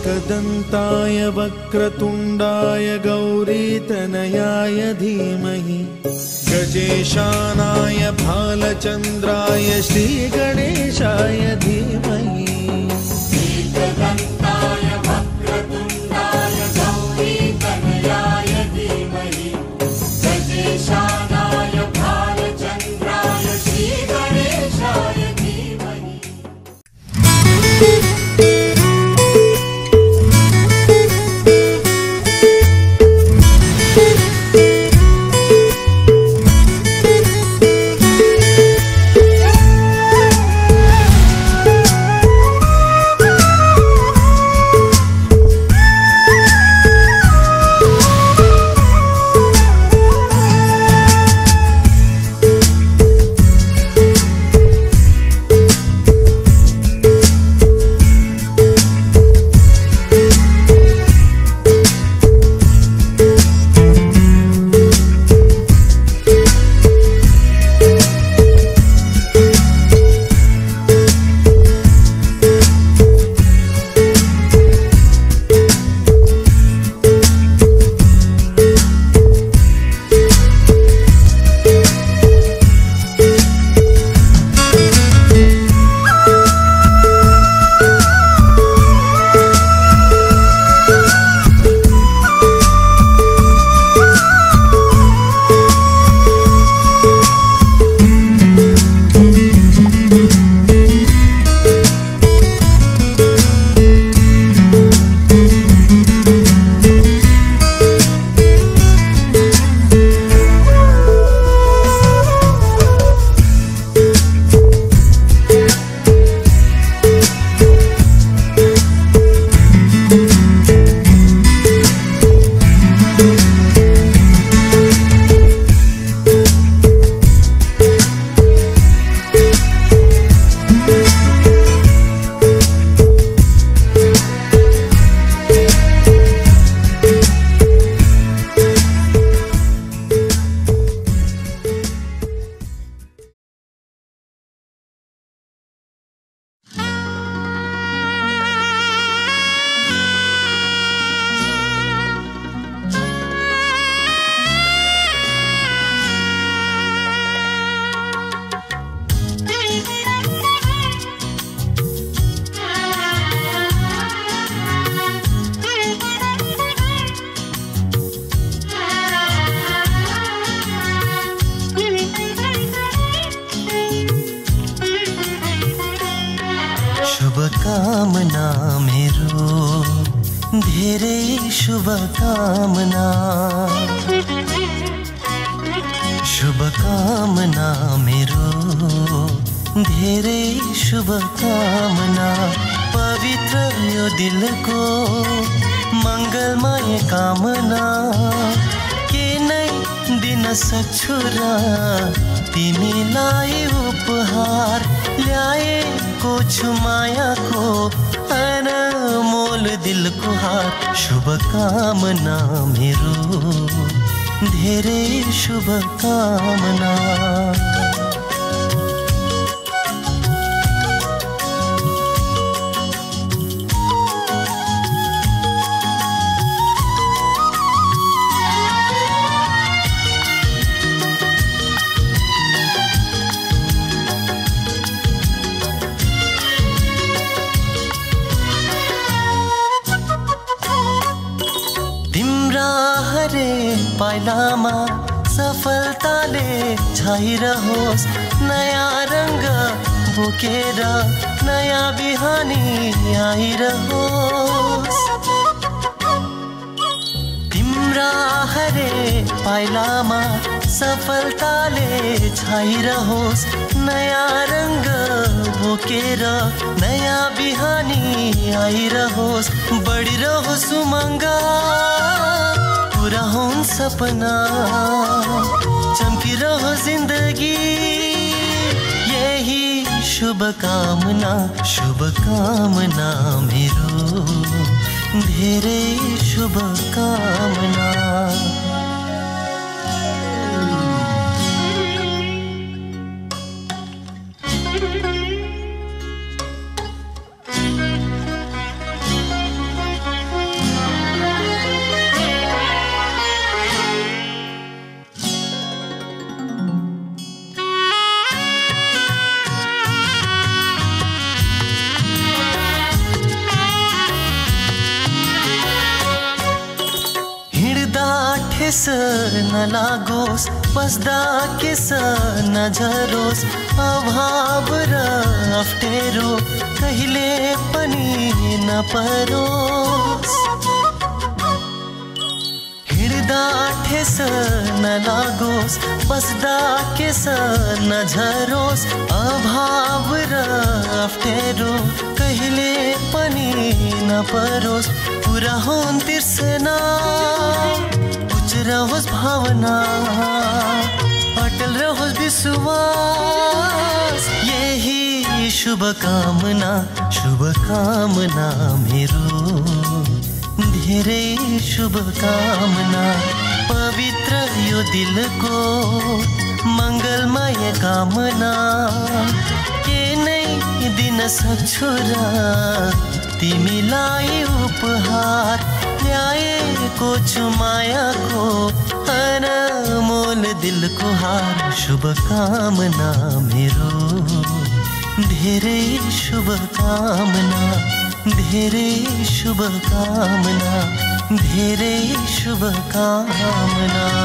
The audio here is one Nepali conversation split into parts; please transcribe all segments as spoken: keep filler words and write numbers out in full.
एकदन्ताय वक्रतुण्डाय गौरीतनयाय धीमहि गजेशानाय भालचन्द्राय श्रीगणेशाय धीमहि। एकदन्ताय वक्रतुण्डाय गौरीतनयाय धीमहि गजेशानाय भालचन्द्राय श्रीगणेशाय धीमहि। शुभकामना मेरो धेरै शुभकामना शुभकामना मेरो धेरै शुभकामना पवित्र यो दिलको मङ्गलमय कामना के नै दिन सक्छु र तिमीलाई उपहार ल्याएको छु मायाको अनमोल दिलको हार शुभकामना मेरो धेरै शुभकामना पाइलामा सफलताले छाइरहोस् नयाँ रंग बोकेर नयाँ बिहानी आइरहोस् तिम्रा हरे पाइलामा सफलताले छाइरहोस् नयाँ रंग बोकेर नयाँ बिहानी आइरहोस् बढिरहोस् उमङ्ग पूरा हों सपना चमकिरहो जिंदगी यही शुभकामना शुभकामना मेरो धेरै शुभकामना ठेस नलागोस् बस्दा केस नझरोस् अभाव र अप्ठ्यारो कहिले पनि नपरोस् हिँड्दा ठेस नलागोस् बस्दा केस नझरोस् अभाव र अप्ठ्यारो कहिले पनि नपरोस् पूरा होन् तिर्सना उच्च रहोस् भावना अटल रहोस् विश्वास यही शुभकामना शुभकामना मेरो धेरै शुभकामना पवित्र यो दिलको मङ्गलमय कामना के नै दिन सक्छु र तिमीलाई उपहार ल्याएको छु मायाको अनमोल दिलको हार शुभकामना मेरो धेरै शुभकामना धेरै शुभकामना धेरै शुभकामना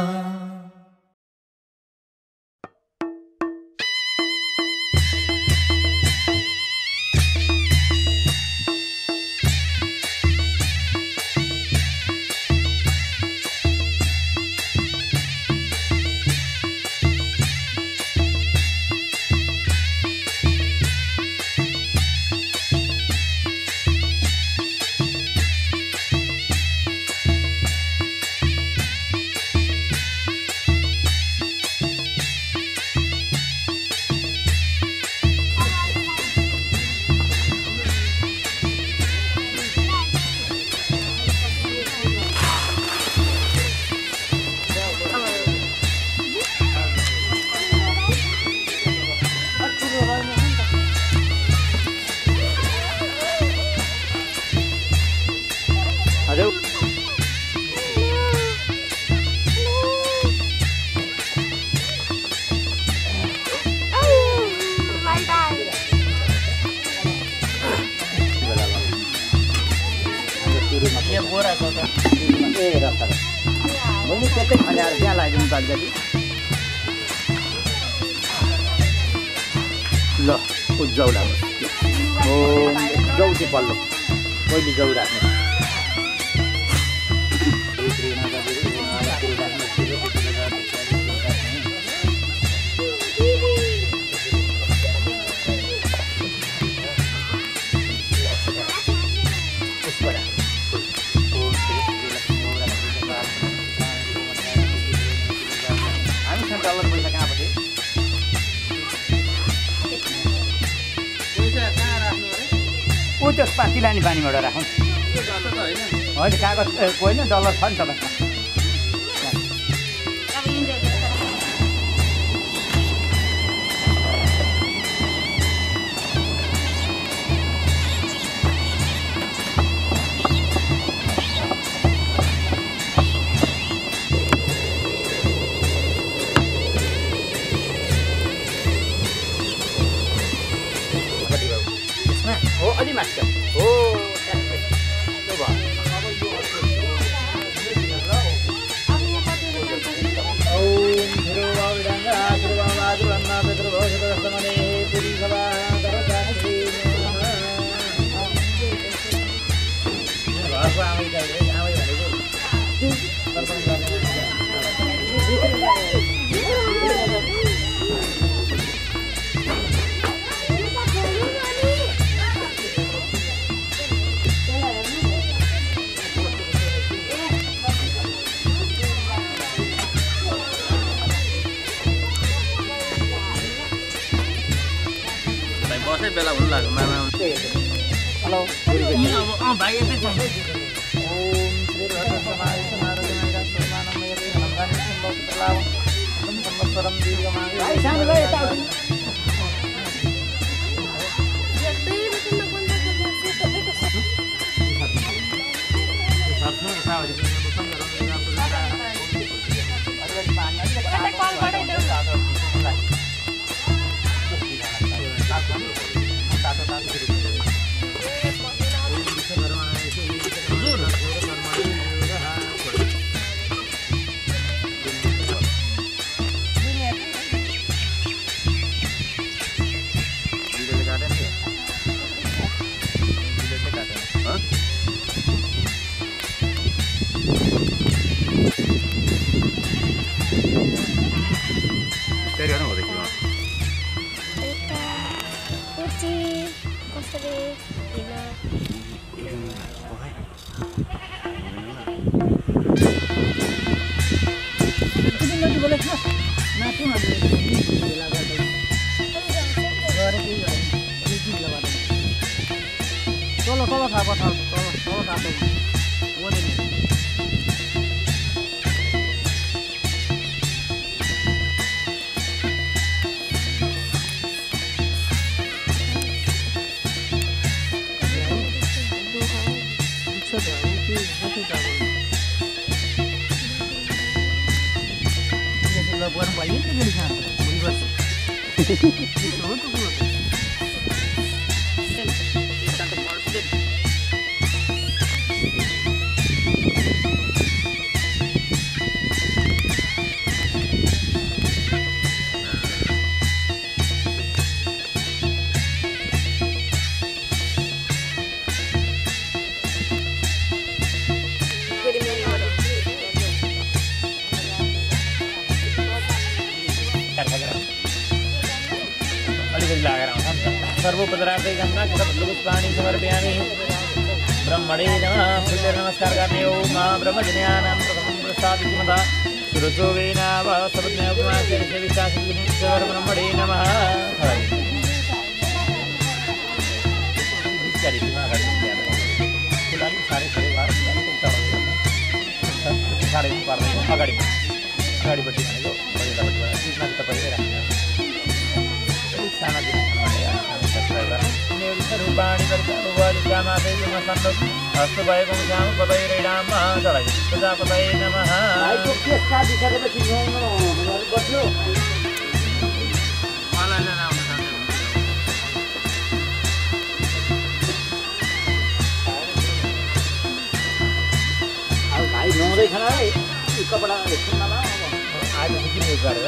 ल उज्जौला हो जौती पल्लो पहिले जौ राख्नु ऊ त्यो पाती लाने पानीबाट राखौँ होइन कागज होइन डलर छ नि तपाईँको अलि माथि हो बेला हुनु लाग्यो मामा हेलो अब अँ भाइ यतै छ ओम श्री रत्नसमाय समारोहमा समानमय नमगानि सम्भवतलाव सम्वत्सरम दीर्घमा भाइ सानो भाइ यता यतै रुकुन बन्द गर्छ तपाईको साथमा सावरी पनि कल गराइदेऊ bukan bayi itu jadi sana, beribadah. Itu tuh tuh. Kita tuh market. सर्वोपद्राते गंगा पुष्पाणि समर्पयामि ब्रह्मणे नमः फुल्ले नमस्कार करने ओम मां ब्रह्मज्ञानां प्रथमं प्रसादितमता सुरतो वेनाव सबज्ञ उपमासे विश्वासं ब्रह्मणे नमः विचारी दिमाग फुलानी सारे सारे बार सारे बार अगाडि अगाडि बट्टी भनेको पहिला बट्टी त्यसमा त परिरहेको साना दिन रूपाणि अस्तु भयको श्याम पतये राम चढाइ प्रजापतये नमः भाइ नुहाउँदै खाना है कपडा आज किन गरेर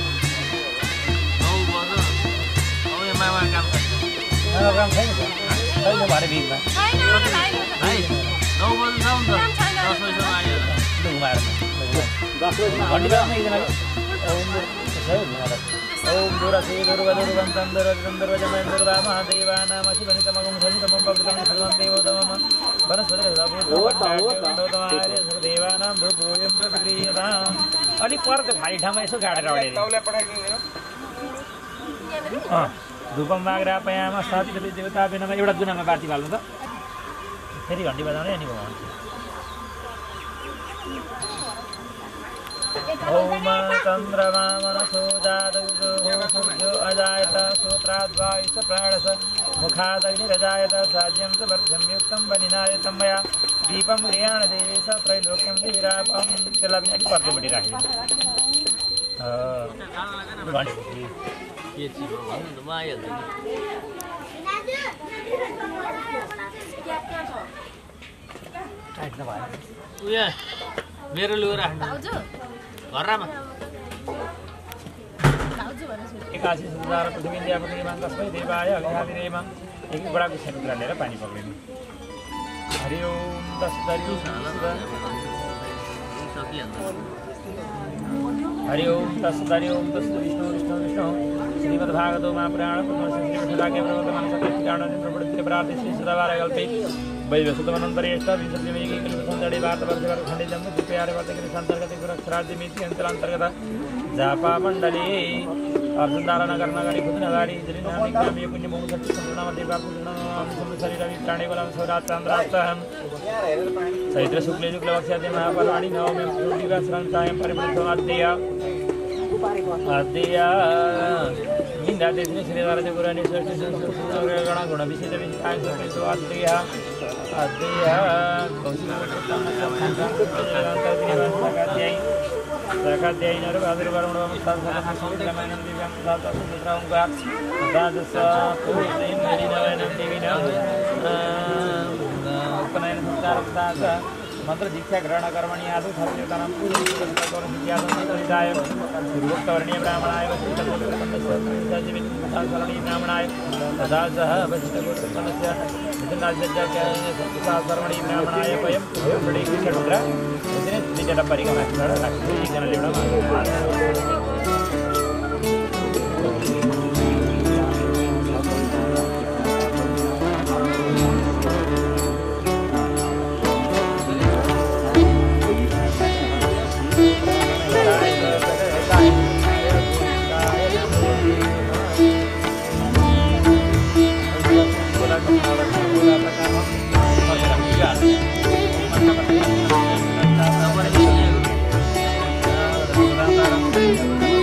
मामा काम गर्छ मामा काम छैन छैन भरे बिचमा छैन भाइ नौ बजे जाउँ त दस बजेसम्म आइहाल्छ घुमाएर दस बजेसम्म घन्टी बाजमा एकजना ओम दुरासे दुर्गा दुर्गं तन्दर तन्दर जमेन्द्र राम देवानाम शिवनितमगं सनितमं पवित्रं सर्वं देवोतमं वनस्पति सर्वोत्तमाय देवानां धूपोयं प्रतिक्रियताम् अलि पर त खाली ठाउँमा यसो गाडेर अडेर तौले पठाइदिनु अँ धूपम माग्रापयामा साथी देवता बिनामा एउटा जुनामा बाती बाल्नु त फेरि घन्टी बजाउने अनि भगवान ओम चन्द्रमा मनसो जातयो सूर्यो अजायत सूत्राद्वायुष प्राणस मुखादग्निरजायत साज्यं च वर्धं युक्तं वनिनायतं मया दीपं गृहाण देश त्रैलोक्यं विरापं त्यसलाई पनि अलिक पर्दैपट्टि राखेँ के चाहिँ भन्नु त म आइहाल्छु नि उयो मेरो लुगा राख्नु घरमा एकासी सुधार पृथ्वी पृथ्वीमा तस्मै देवाय अघिहाविरेम एक बडाको छेनुरा लिएर पानी पक्रिनु हरि ओम तस्दरि हरि ओम तस्दरि ओम तस्द विष्णु विष्णु विष्णु श्रीमद्भागवतो महापुराण श्रीमठलाके प्रवर्तमान सत्यकारणं प्रवृत्ति प्राप्ति श्री सदावारकल्पे वैवसुतमनन्तरेष्ट विंशतिवेगी किलुसन्दडे वार्तवर्षवर्खण्डितं कृपयारे वर्तकरि सन्तर्गते सुरक्षराज्यमिति अन्तरान्तर्गत जापामण्डले अर्जुनदारनगरनगरी खुदनगारी जलिनामिकामि पुण्यमोक्षति सम्पूर्णमदेवापुण्यशरीरवि प्राणेबलं सौरात्रान्द्रास्तहं चैत्र शुक्ले शुक्लपक्षादि महापर्वाणि नवमी दिवसरन्तायं परिवृत्तमाद्यय अद्यय इन्द्रादेशने श्रीधारते पुराणे षष्ठगण गुणविशेष विशिष्टाय सो अद्यय अद्यय कौशिकाध्यायी शाखाध्यायी नरभाद्रवरुणवमस्तासमसमुद्रमयनं दिव्यां तथातसुत्रां दादसपूर्णैर्नलिनवनं दिविनं उपनयन संस्कारं मंत्र दीक्षा ग्रहण कर्मणि आदौ छात्रतानां पूर्वोक्तवर्णीय पूर्वोक्तवर्णीय ब्राह्मणाय वशिष्ठगोत्रपण्डस्य ब्राह्मणाय तथा सह वशिष्ठगोत्रपण्डस्य मिथुनराज्यस्य ब्राह्मणाय वयं षड्रुद्र द्विजटपरिगमः Terima kasih.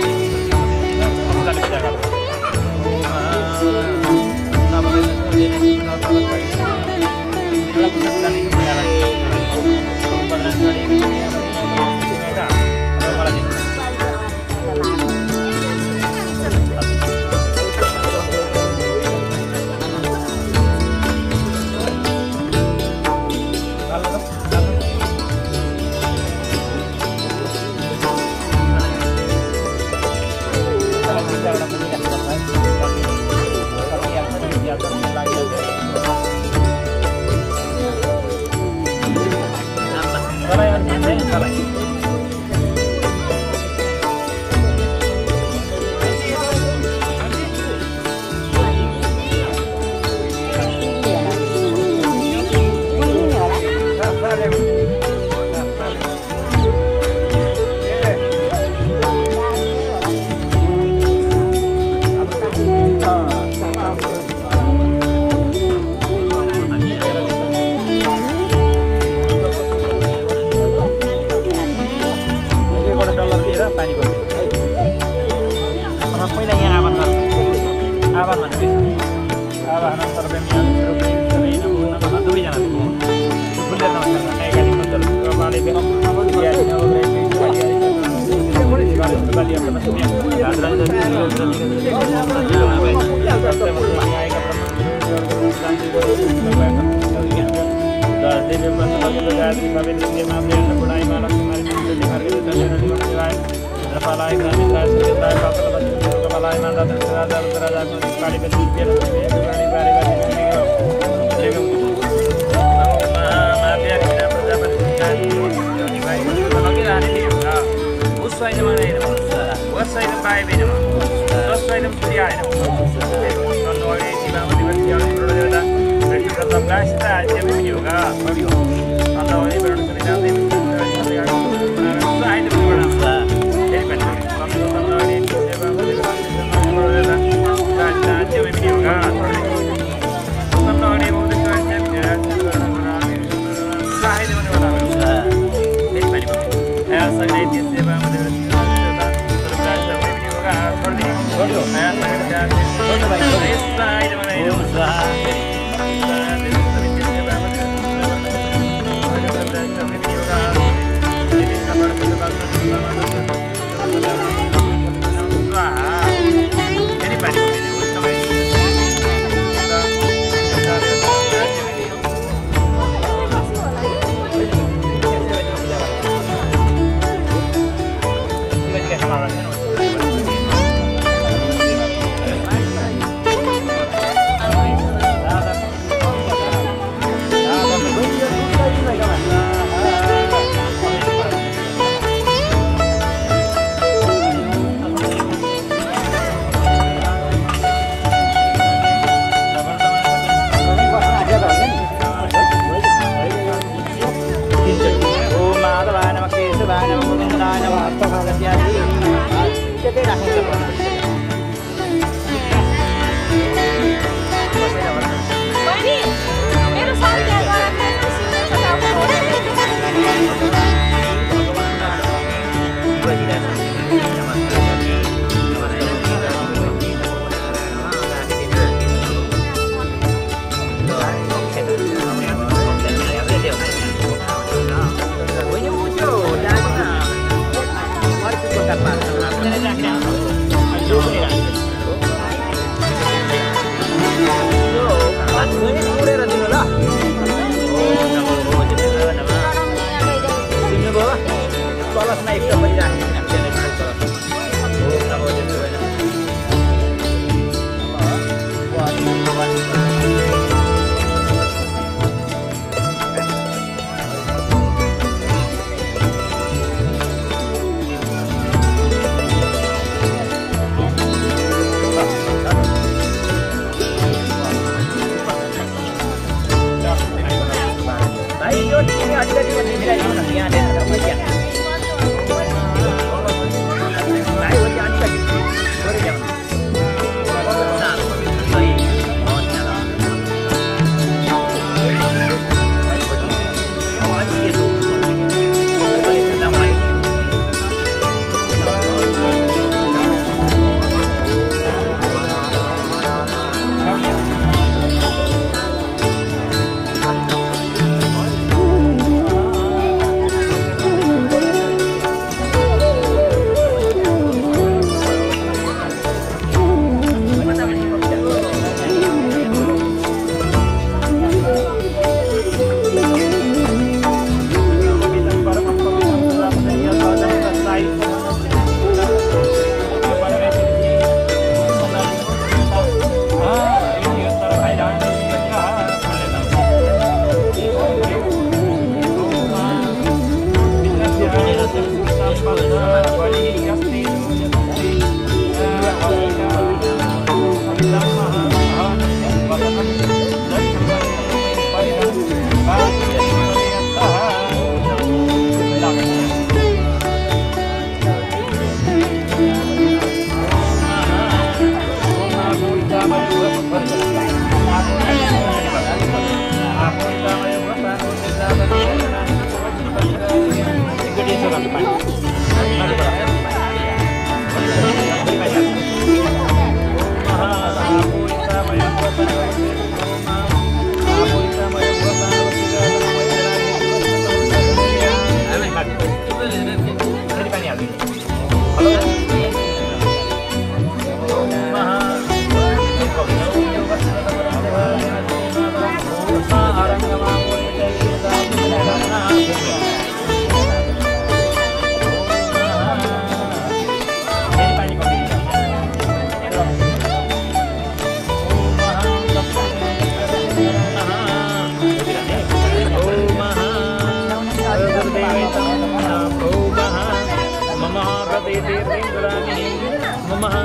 Halo.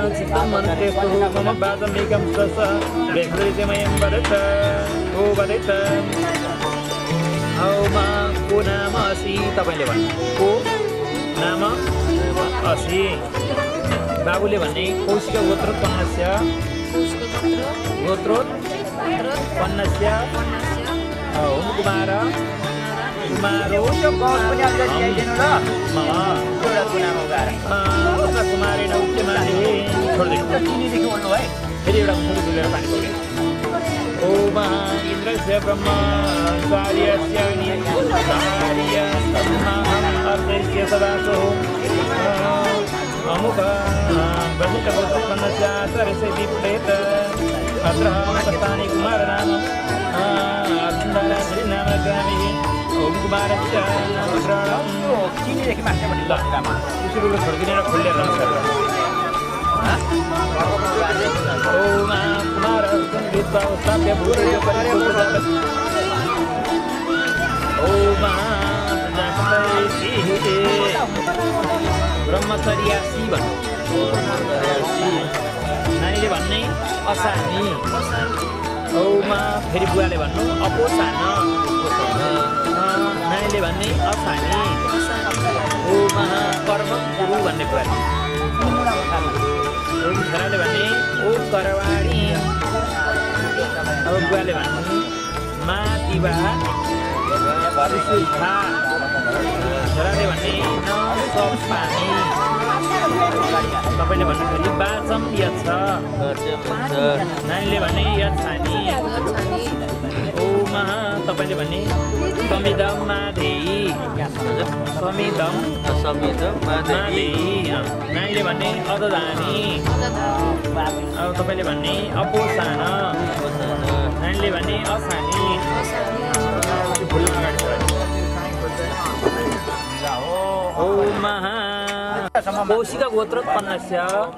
चित्तं मन्त्रेस्तु मम वादमेकं सस व्यक्तिमयं वदत ओ वदत औ मा को नाम असि तपाईले भन्नु को नाम असि बाबुले भन्ने कौशिक गोत्रोत्पन्नस्य गोत्रोत्पन्नस्य ओम कुमार कुमारो यो गौर पनि आज दिइदिनु ल मम एउटा गुना मगाएर अ कुमारे नौत्यमाले छोड्दिनु चिनीदेखि बोल्नु है फेरि एउटा मुखुरी गुलेर पानी पऱ्यो ओम इन्द्रस्य ब्रह्मा कार्यस्य नियन्त्रणस्य सम्माहं अर्धस्य सदासो अमुक ब्रह्मिक गोत्रोत्पन्नस्य सरस्वती प्रेत अत्र सप्तानि कुमार नाम अर्धन्दारा नाम ग्रामे ओम कुमारस्य नाम ग्रहणं चिनीदेखि मास्टर पनि ल उसुरुले छोड्दिने र खोलेर ओम कुमार संगीता स्थाप्य भूतयो परिपूर्ण ओम प्रजापति ब्रह्मचर्य शिव नानीले भन्ने असानी ओम फेरि बुवाले भन्नु अपोसान नानीले भन्ने असानी ओम कर्म गुरु भन्ने बुवाले ओम छोराले भन्ने ओ करवाणी अब बुवाले भन्नु मा दिवा सुखा छोराले भन्ने न सब पानी तपाईँले भन्दाखेरि बाचम यछ नानीले भने यछानी ओम तपाईँले भने समिदम माधेयी समिदम समिदम माधेयी नानीले भन्ने अददानी अब तपाईँले भन्ने अपोसान नानीले भन्ने असानी ओम कौशिक गोत्रोत्पन्नस्य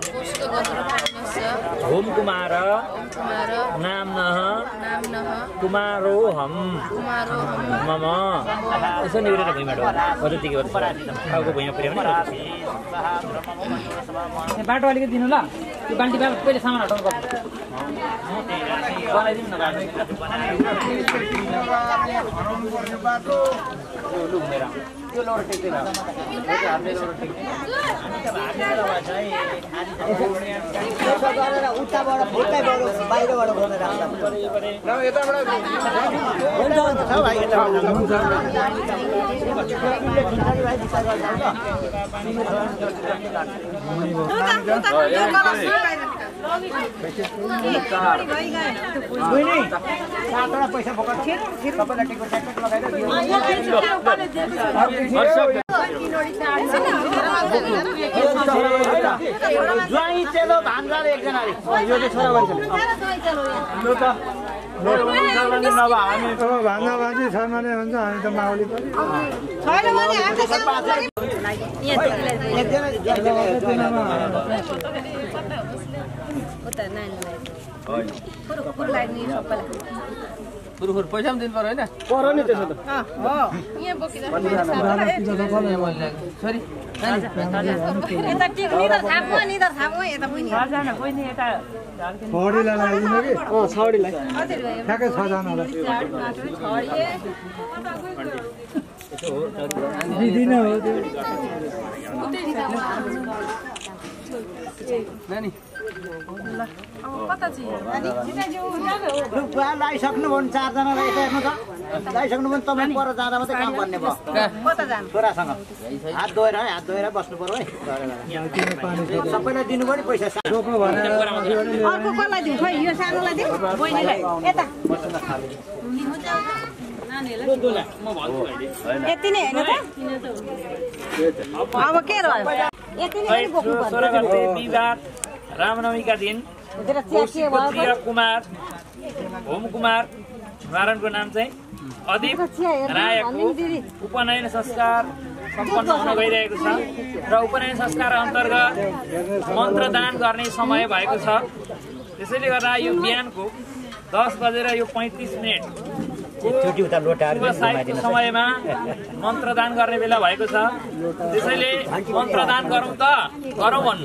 ओम कुमार नाम्नः कुमारोहम मम यसो निवेर भुइँमा ढोका पद्धतिको टाउको भुइँमा पुर्याउने बाटो अलिकति दिनु ल त्यो बाल्टी बाल पहिले सामान हटाउनु पर्छ बनाइदिनु न बाटो यो घुमेर त्यो लोड टेक्दैन हामीले लोड टेक्दैन उताबाट फुटैबाट बाहिरबाट घुमेर आउँदा ल यताबाट हुन्छ हुन्छ छ भाइ यता हुन्छ सातवटा पैसा बोका सबैलाई टिकट ट्याक्ट लगाएर ज्वाइँ चेलो भान्जाले एकजनाले यो चाहिँ छोरा मान्छेले यो त नभए हामी त भान्जा बाजी छ भने हुन्छ हामी त माउली पनि पुरुखुर पैसा पनि दिनु पर्यो होइन पर नि त्यसो त छोरी छडीलाई लगाइदिनु कि अँ छडीलाई ठ्याक्कै छजनालाई दिदिन हो त्यो नानी लगाइसक्नुभयो भने चारजनालाई यता हेर्नु त लगाइसक्नुभयो भने तपाईँ पर जाँदा मात्रै काम गर्ने भयो छोरासँग हात धोएर है हात धोएर बस्नु पर्यो है सबैलाई दिनु पनि पैसा अर्को कसलाई दिउँ खोइ यो सानोलाई दिउँ बहिनीलाई यता यति नै होइन त अब के रह्यो यति नै रामनवमीका दिन पुत्र कुमार होम कुमार नारायणको नाम चाहिँ अदीप रायको उपनयन संस्कार सम्पन्न हुन गइरहेको छ र उपनयन संस्कार अन्तर्गत मन्त्रदान गर्ने समय भएको छ। त्यसैले गर्दा यो बिहानको दस बजेर यो पैँतिस मिनट चुटी उता लोटाहरू शुभ साहित्यको समयमा मन्त्रदान गर्ने बेला भएको छ। त्यसैले मन्त्रदान गरौँ त गरौँ भन्नु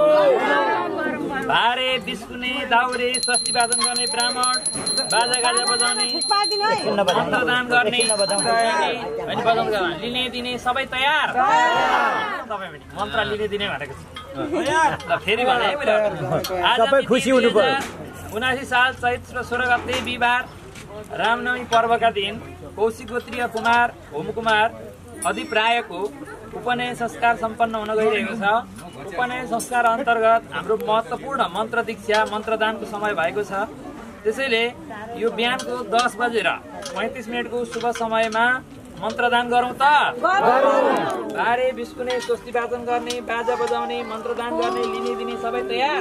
भारे बिस्कुने दाउरे स्वस्ति वादन गर्ने ब्राह्मण बाजा गाजा बजाउने मन्त्रदान गर्ने होइन बजाउनु लिने दिने सबै तयार तपाईँ पनि मन्त्र लिने दिने भनेको छ फेरि भने सबै खुसी हुनु पर्यो। उनासी साल चैत्र सोह्र गते बिहिबार रामनवमी पर्वका दिन कौशिक गोत्रीय कुमार होम कुमार अधिप्रायको उपनयन संस्कार सम्पन्न हुन गइरहेको छ। उपनयन संस्कार अन्तर्गत हाम्रो महत्त्वपूर्ण मन्त्र दीक्षा मन्त्रदानको समय भएको छ। त्यसैले यो बिहानको दस बजेर पैँतिस मिनटको शुभ समयमा मन्त्रदान गरौँ त बारे बिस्कुने स्वस्ति वाचन गर्ने बाजा बजाउने मन्त्रदान गर्ने लिने दिने सबै तयार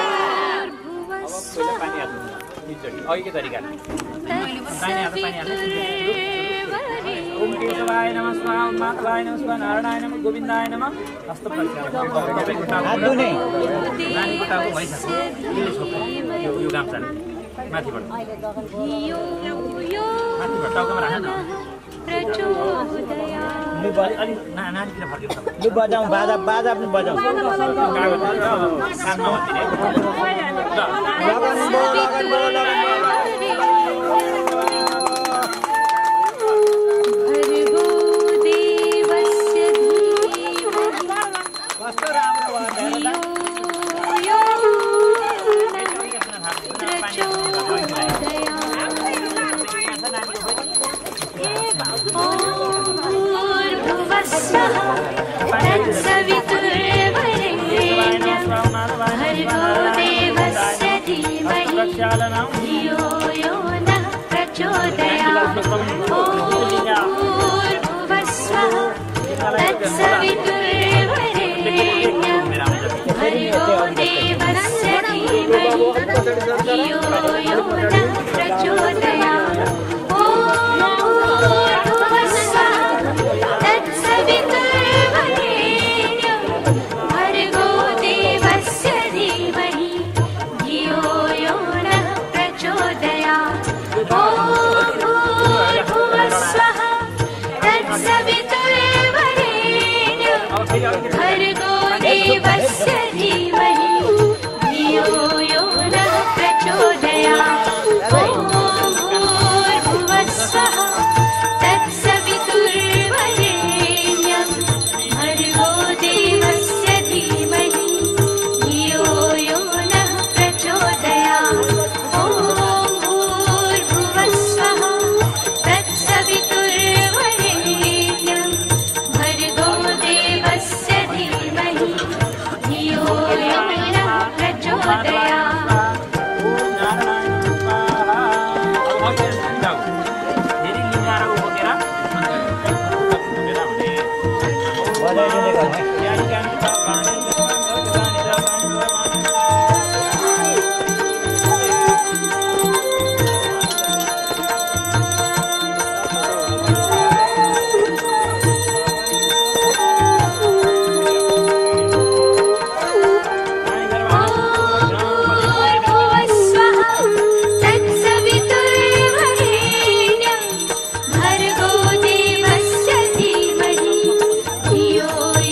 अघिकै तरिकाले ओम केशवाय नमः स्वाहा ओम माधवाय नमः स्वाहा नारायणाय नमः गोविन्दाय नमः हस्त नानीको टाउको भइसक्यो यो गाम्चा माथिबाट माथिबाट टाउकोमा राख न अलिक नानीतिर फर्किन्छ लु बजाउँ बाजा बाजा पनि बजाउँ कानमा कस्तो राम्रो धियो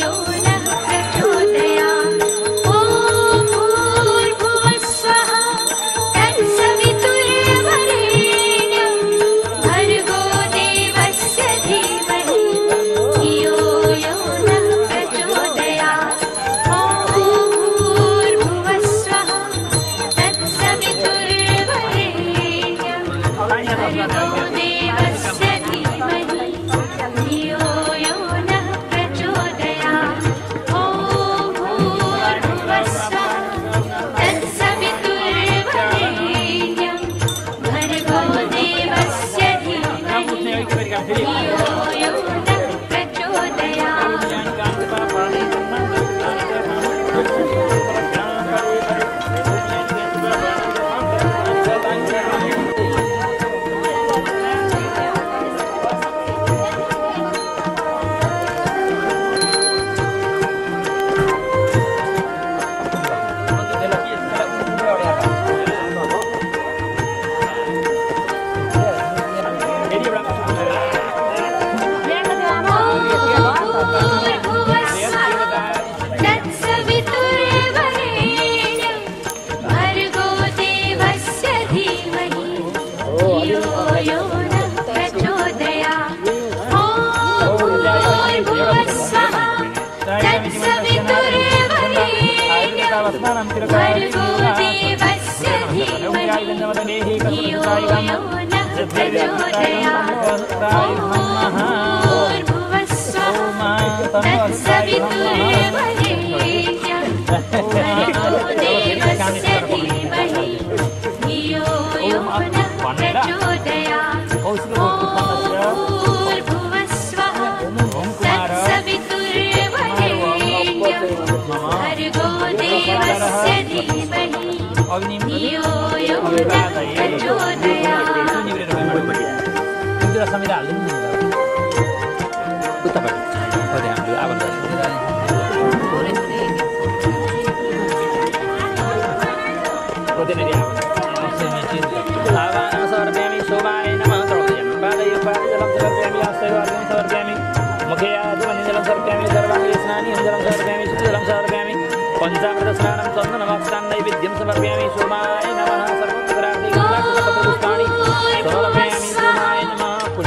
पंचामृत स्नानं चन्दनमक्षान् नैवेद्यं समर्पयामि सोमाय नमः सर्वोत्तरार्थिकपुष्पाणि समर्पयामि सोमाय नमः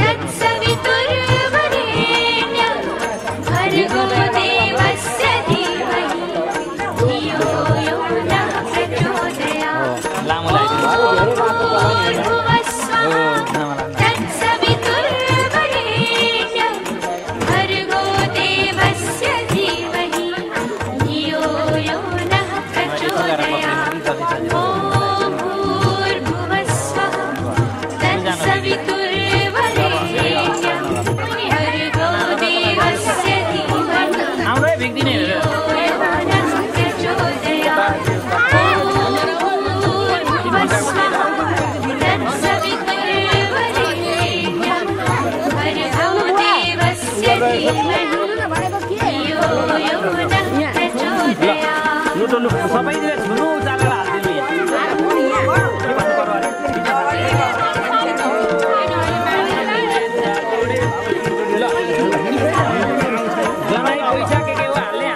सबैले छुनु उचालेर हाल्दिनु जनाई पैसा के के हाल्ने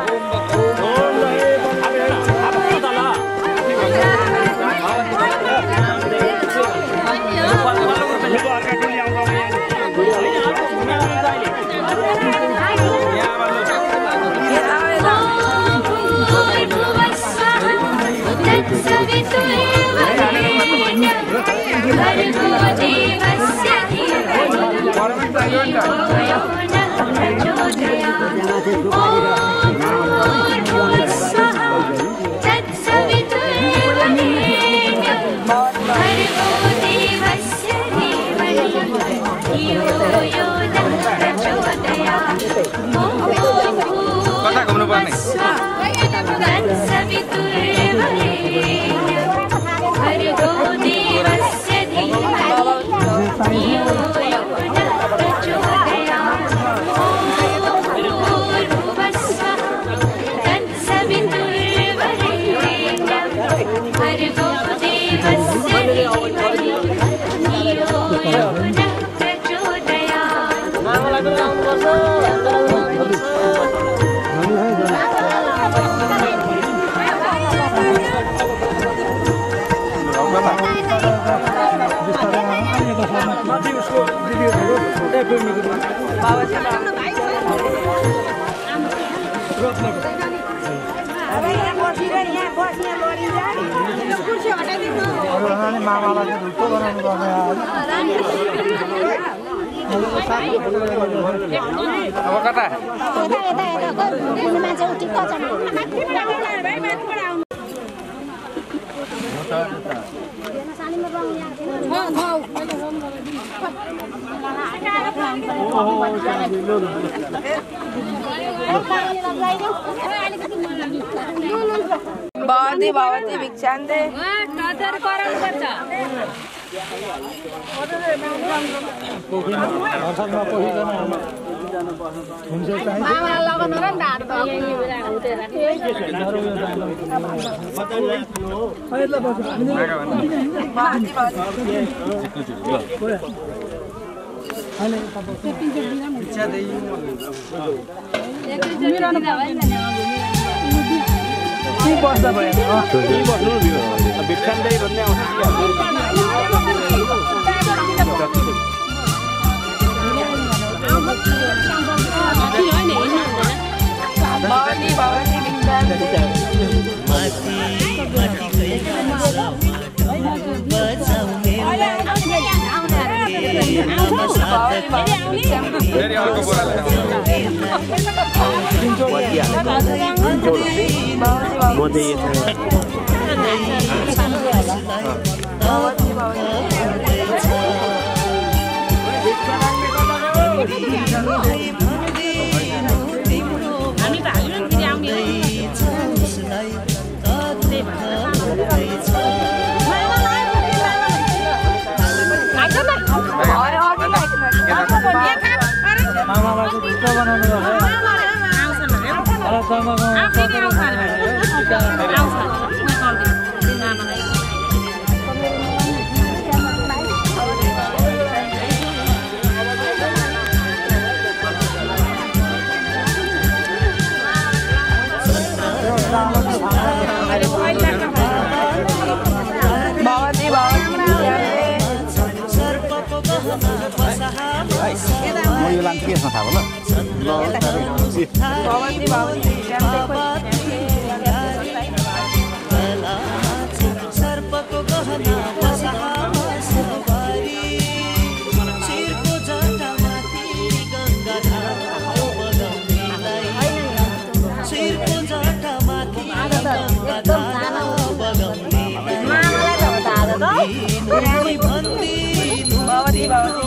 कता घुम्नु पर्ने मामालाई ढुक्क बनाउनु पर्ने अब कता भवती भवती भिक्षान्ते बस्दा भयो बस्नु भिक्षान्दै भन्ने बजाउने यो लान्छ के थाहा होला सर्पको गहना बसामा सवारी चिरको जटामाथि गङ्गाधार बगाउनेलाई चिरको जटामाथि गङ्गाधार बगाउनेलाई भन्दिनु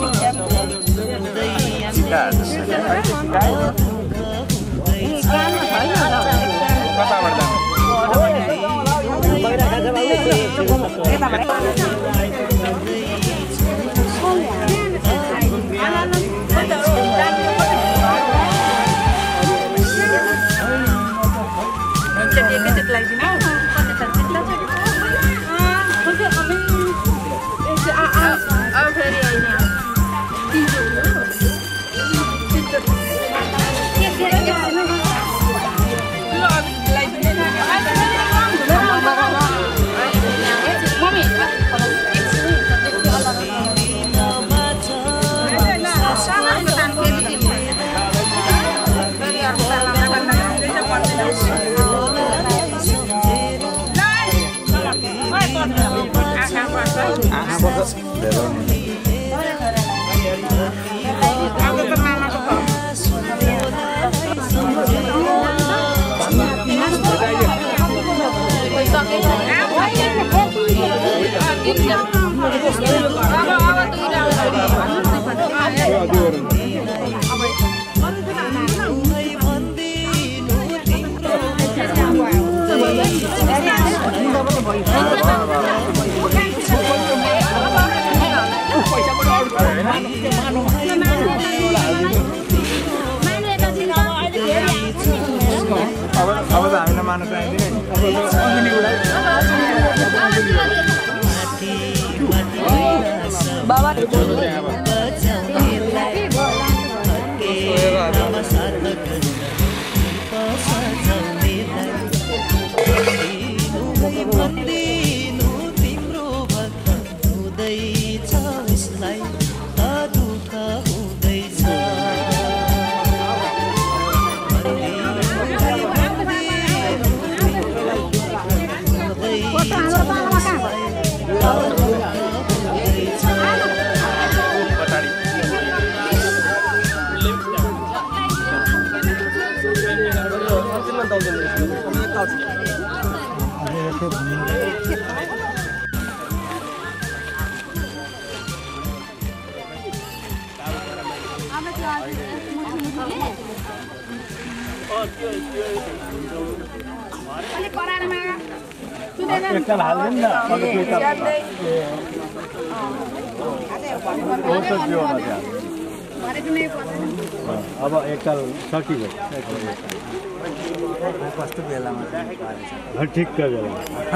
अब एकताल सकियो कस्तो बेलामा ठिक्क बेला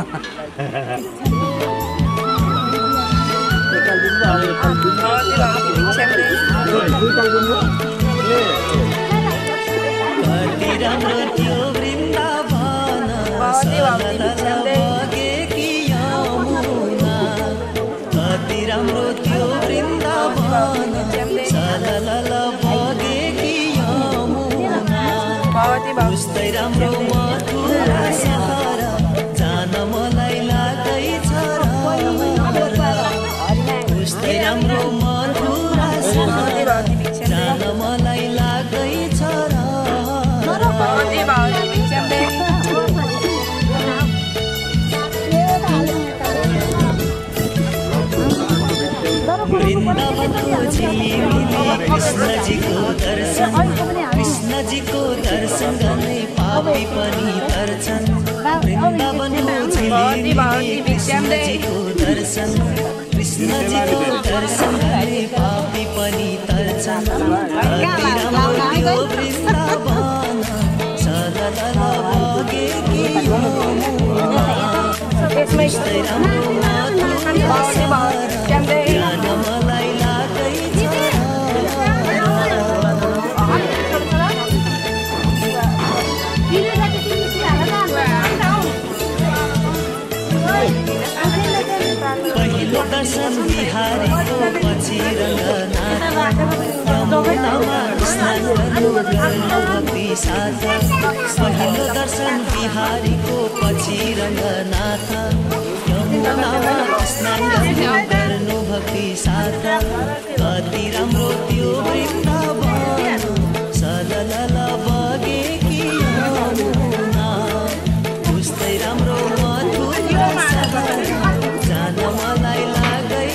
कति राम्रो थियो वृन्दावन बगेकी यमुना कति राम्रो थियो वृन्दावन सलल बगेकी यमुना उस्तै राम्रो मथुरा सहर जान मलाई लाग्दैछ र उस्तै राम्रो मथुरा सहर कृष्णजीको दर्शन कृष्णजीको दर्शन गर्ने पापी पनि तर्छन् वृन्दावनको झिलिमिली कृष्णजीको दर्शन कृष्णजीको दर्शन गर्ने पापी पनि तर्छन् कति राम्रो त्यो वृन्दावन सलल बगेकी यमुना त्यस्तै राम्रो मधुर सहर ज्ञान मलाई लाग्दैछ पहिलो दर्शन बिहारीको पछि रङ्गनाथ यमुनामा स्नान गर्नु गर्नु भक्ति साथ पहिलो दर्शन बिहारीको पछि रङ्गनाथ यमुनामा स्नान गर्नु गर्नु भक्ति साथ कति राम्रो त्यो वृन्दावन सलल बगेकी यमुना उस्तै राम्रो मधुर सहर जान मलाई लाग्दैछ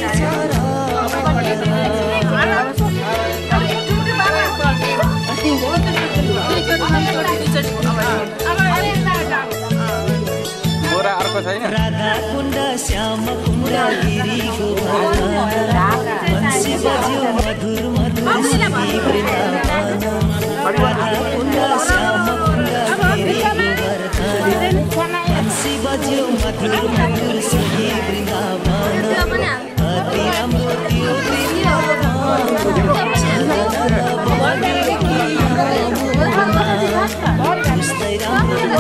राधा कुण्ड श्याम कुण्ड गिरी गोवर्धन बंसी बज्यो मधुर मधुर श्री वृन्दावन राधा कुण्ड श्याम कुण्ड गिरी गोवर्धन बंसी बज्यो मधुर मधुर श्री वृन्दावन कति राम्रो त्यो वृन्दावन जस्तै राम्रो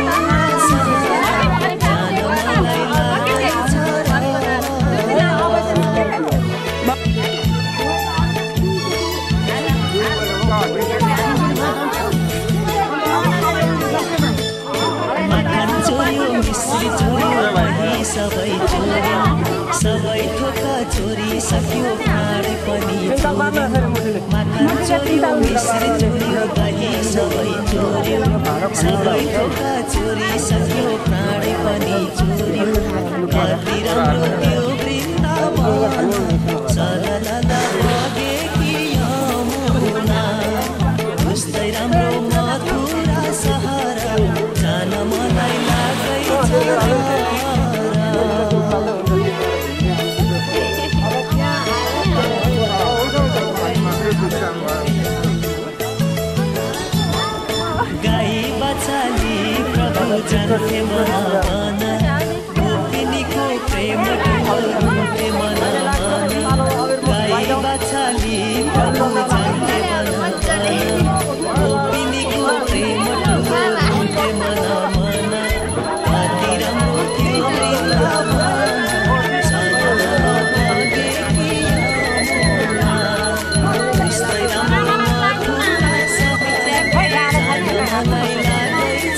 सबै चोर्यो सबै थोका चोरी सक्यो प्राणी पनि माखन चोर्यो मिश्री चोर्यो दही सबै चोर्यो सबै थोका चोरी सक्यो प्राणी पनि चोर्यो कति राम्रो त्यो वृन्दावन सलल बगेकी यमुना उस्तै राम्रो मथुरा सहर जान मलाई लाग्दैछ गाई बछाली प्रभु जान्थे मनवन गोपिनीको प्रेम रुन्थे मनवन गाई बछाली प्रभु जान्थे मनवन गोपिनीको प्रेम रुन्थे मनवन कति राम्रो त्यो वृन्दावन सलल बगेकी यमुना उस्तै राम्रो मधुर सहर मलाई लाग्दैछ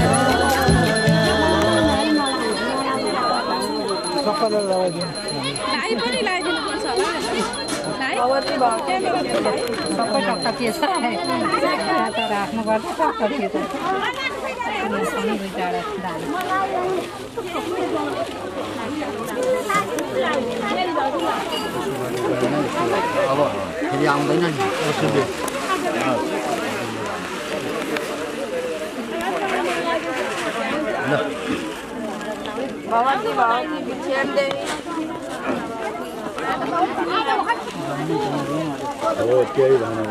लाई पनि लगाइदिनु पर्छ होला लाई अवती भयो सबै टक्का के छ त राख्नु पर्छ टक्का के छ पनि बिचारा दान अब फेरि आउँदैन नि असुविधा भवती भवती विक्षेप देवी हो केही भएन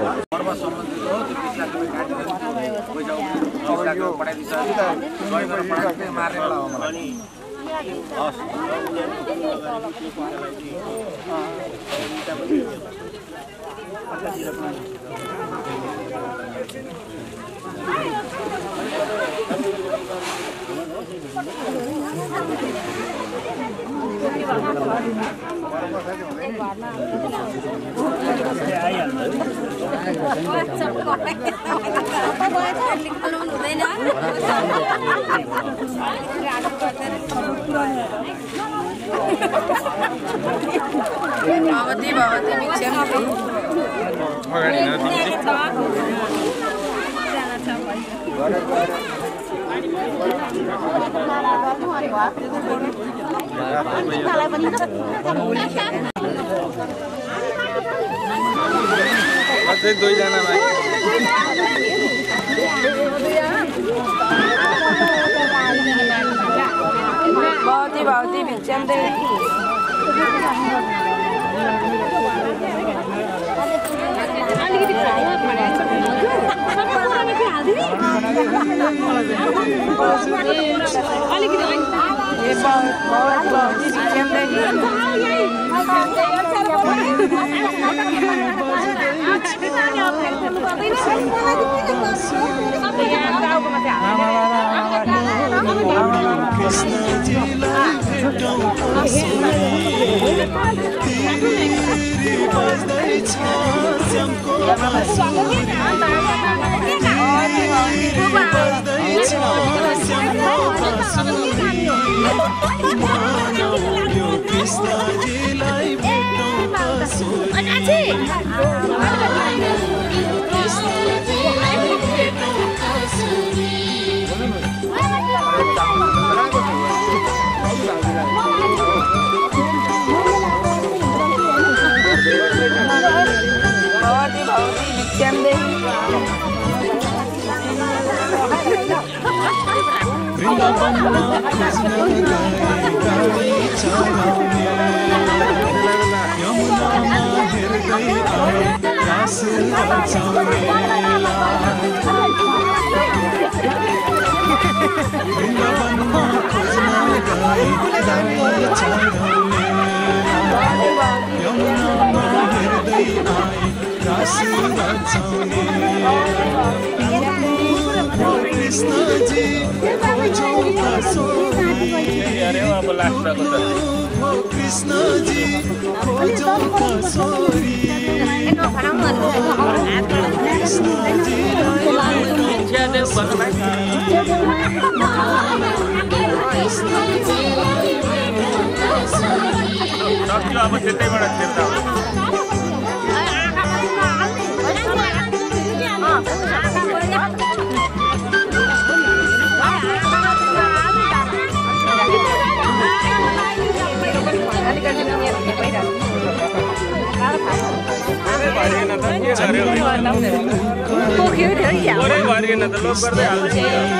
भवती भवती विक्षेप चाहिँ दुईजना बाँकी भौती भौती भिक्षाउँदै अलिकति अब त्यतैबाट खेल्दा भरिएन त लोप गर्दै हाल्छ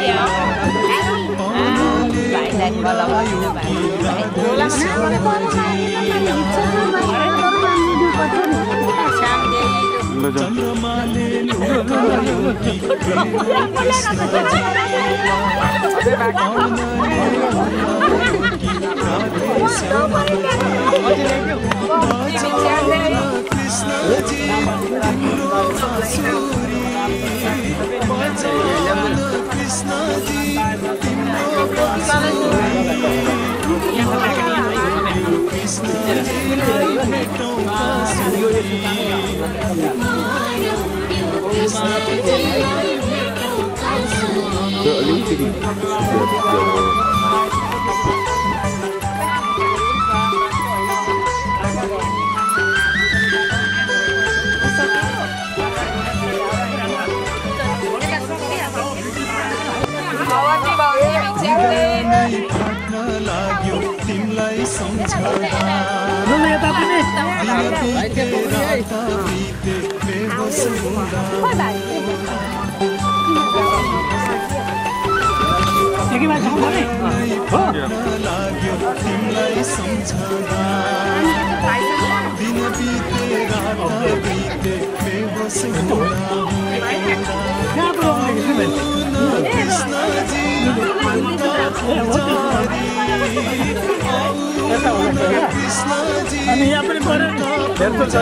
तिमलाई सम्झदा यता पनि बेहोस हुँदा लाग्यो तिमलाई सम्झदा दिन बिते रात बिते बेहोस हुँदा अनि यहाँ पनि पऱ्यो हेर्नु छ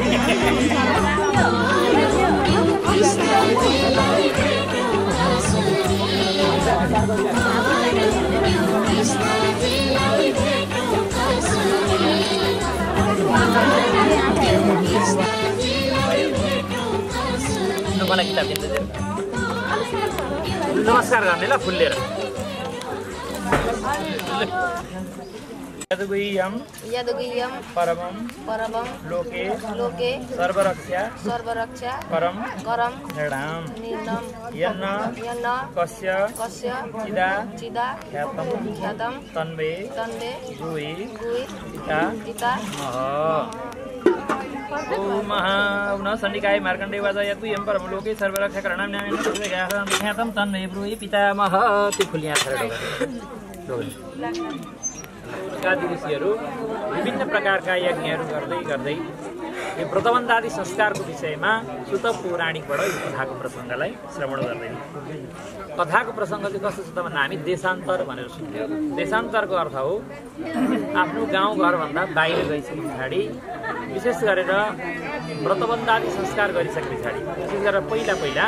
मलाई किताब दिन्छ नमस्कार गर्ने ल फुल्लेर यदुगुह्यं यदुगुह्यं परमं परमं लोके लोके सर्वरक्षा सर्वरक्षा करम करम निर्णाम निर्णम यन्न यन्न कस्य कस्य चिदा चिदा ख्यातम ख्यातम तन्वे तन्वे गुहि गुहि पिता पिता मह ओम महाउन सन्निकाय मार्कण्डेय वाजय तु यम परम लोके सर्वरक्षा करणाम न्यामेन सुख्यातं ख्यातं तन्मे ब्रूहि पितामह त्यो फुल यहाँ छरेर ऋषिहरू विभिन्न प्रकारका यज्ञहरू गर्दै गर्दै यो व्रतबन्धादि संस्कारको विषयमा सुत पौराणिकबाट यो कथाको प्रसङ्गलाई श्रवण गर्दै कथाको प्रसङ्ग चाहिँ कस्तो छ त भन्दा हामी देशान्तर भनेर सुन्थ्यौँ। देशान्तरको अर्थ हो आफ्नो गाउँ घरभन्दा बाहिर गइसके पछाडि विशेष गरेर व्रतबन्धादि संस्कार गरिसके पछाडि विशेष गरेर पहिला पहिला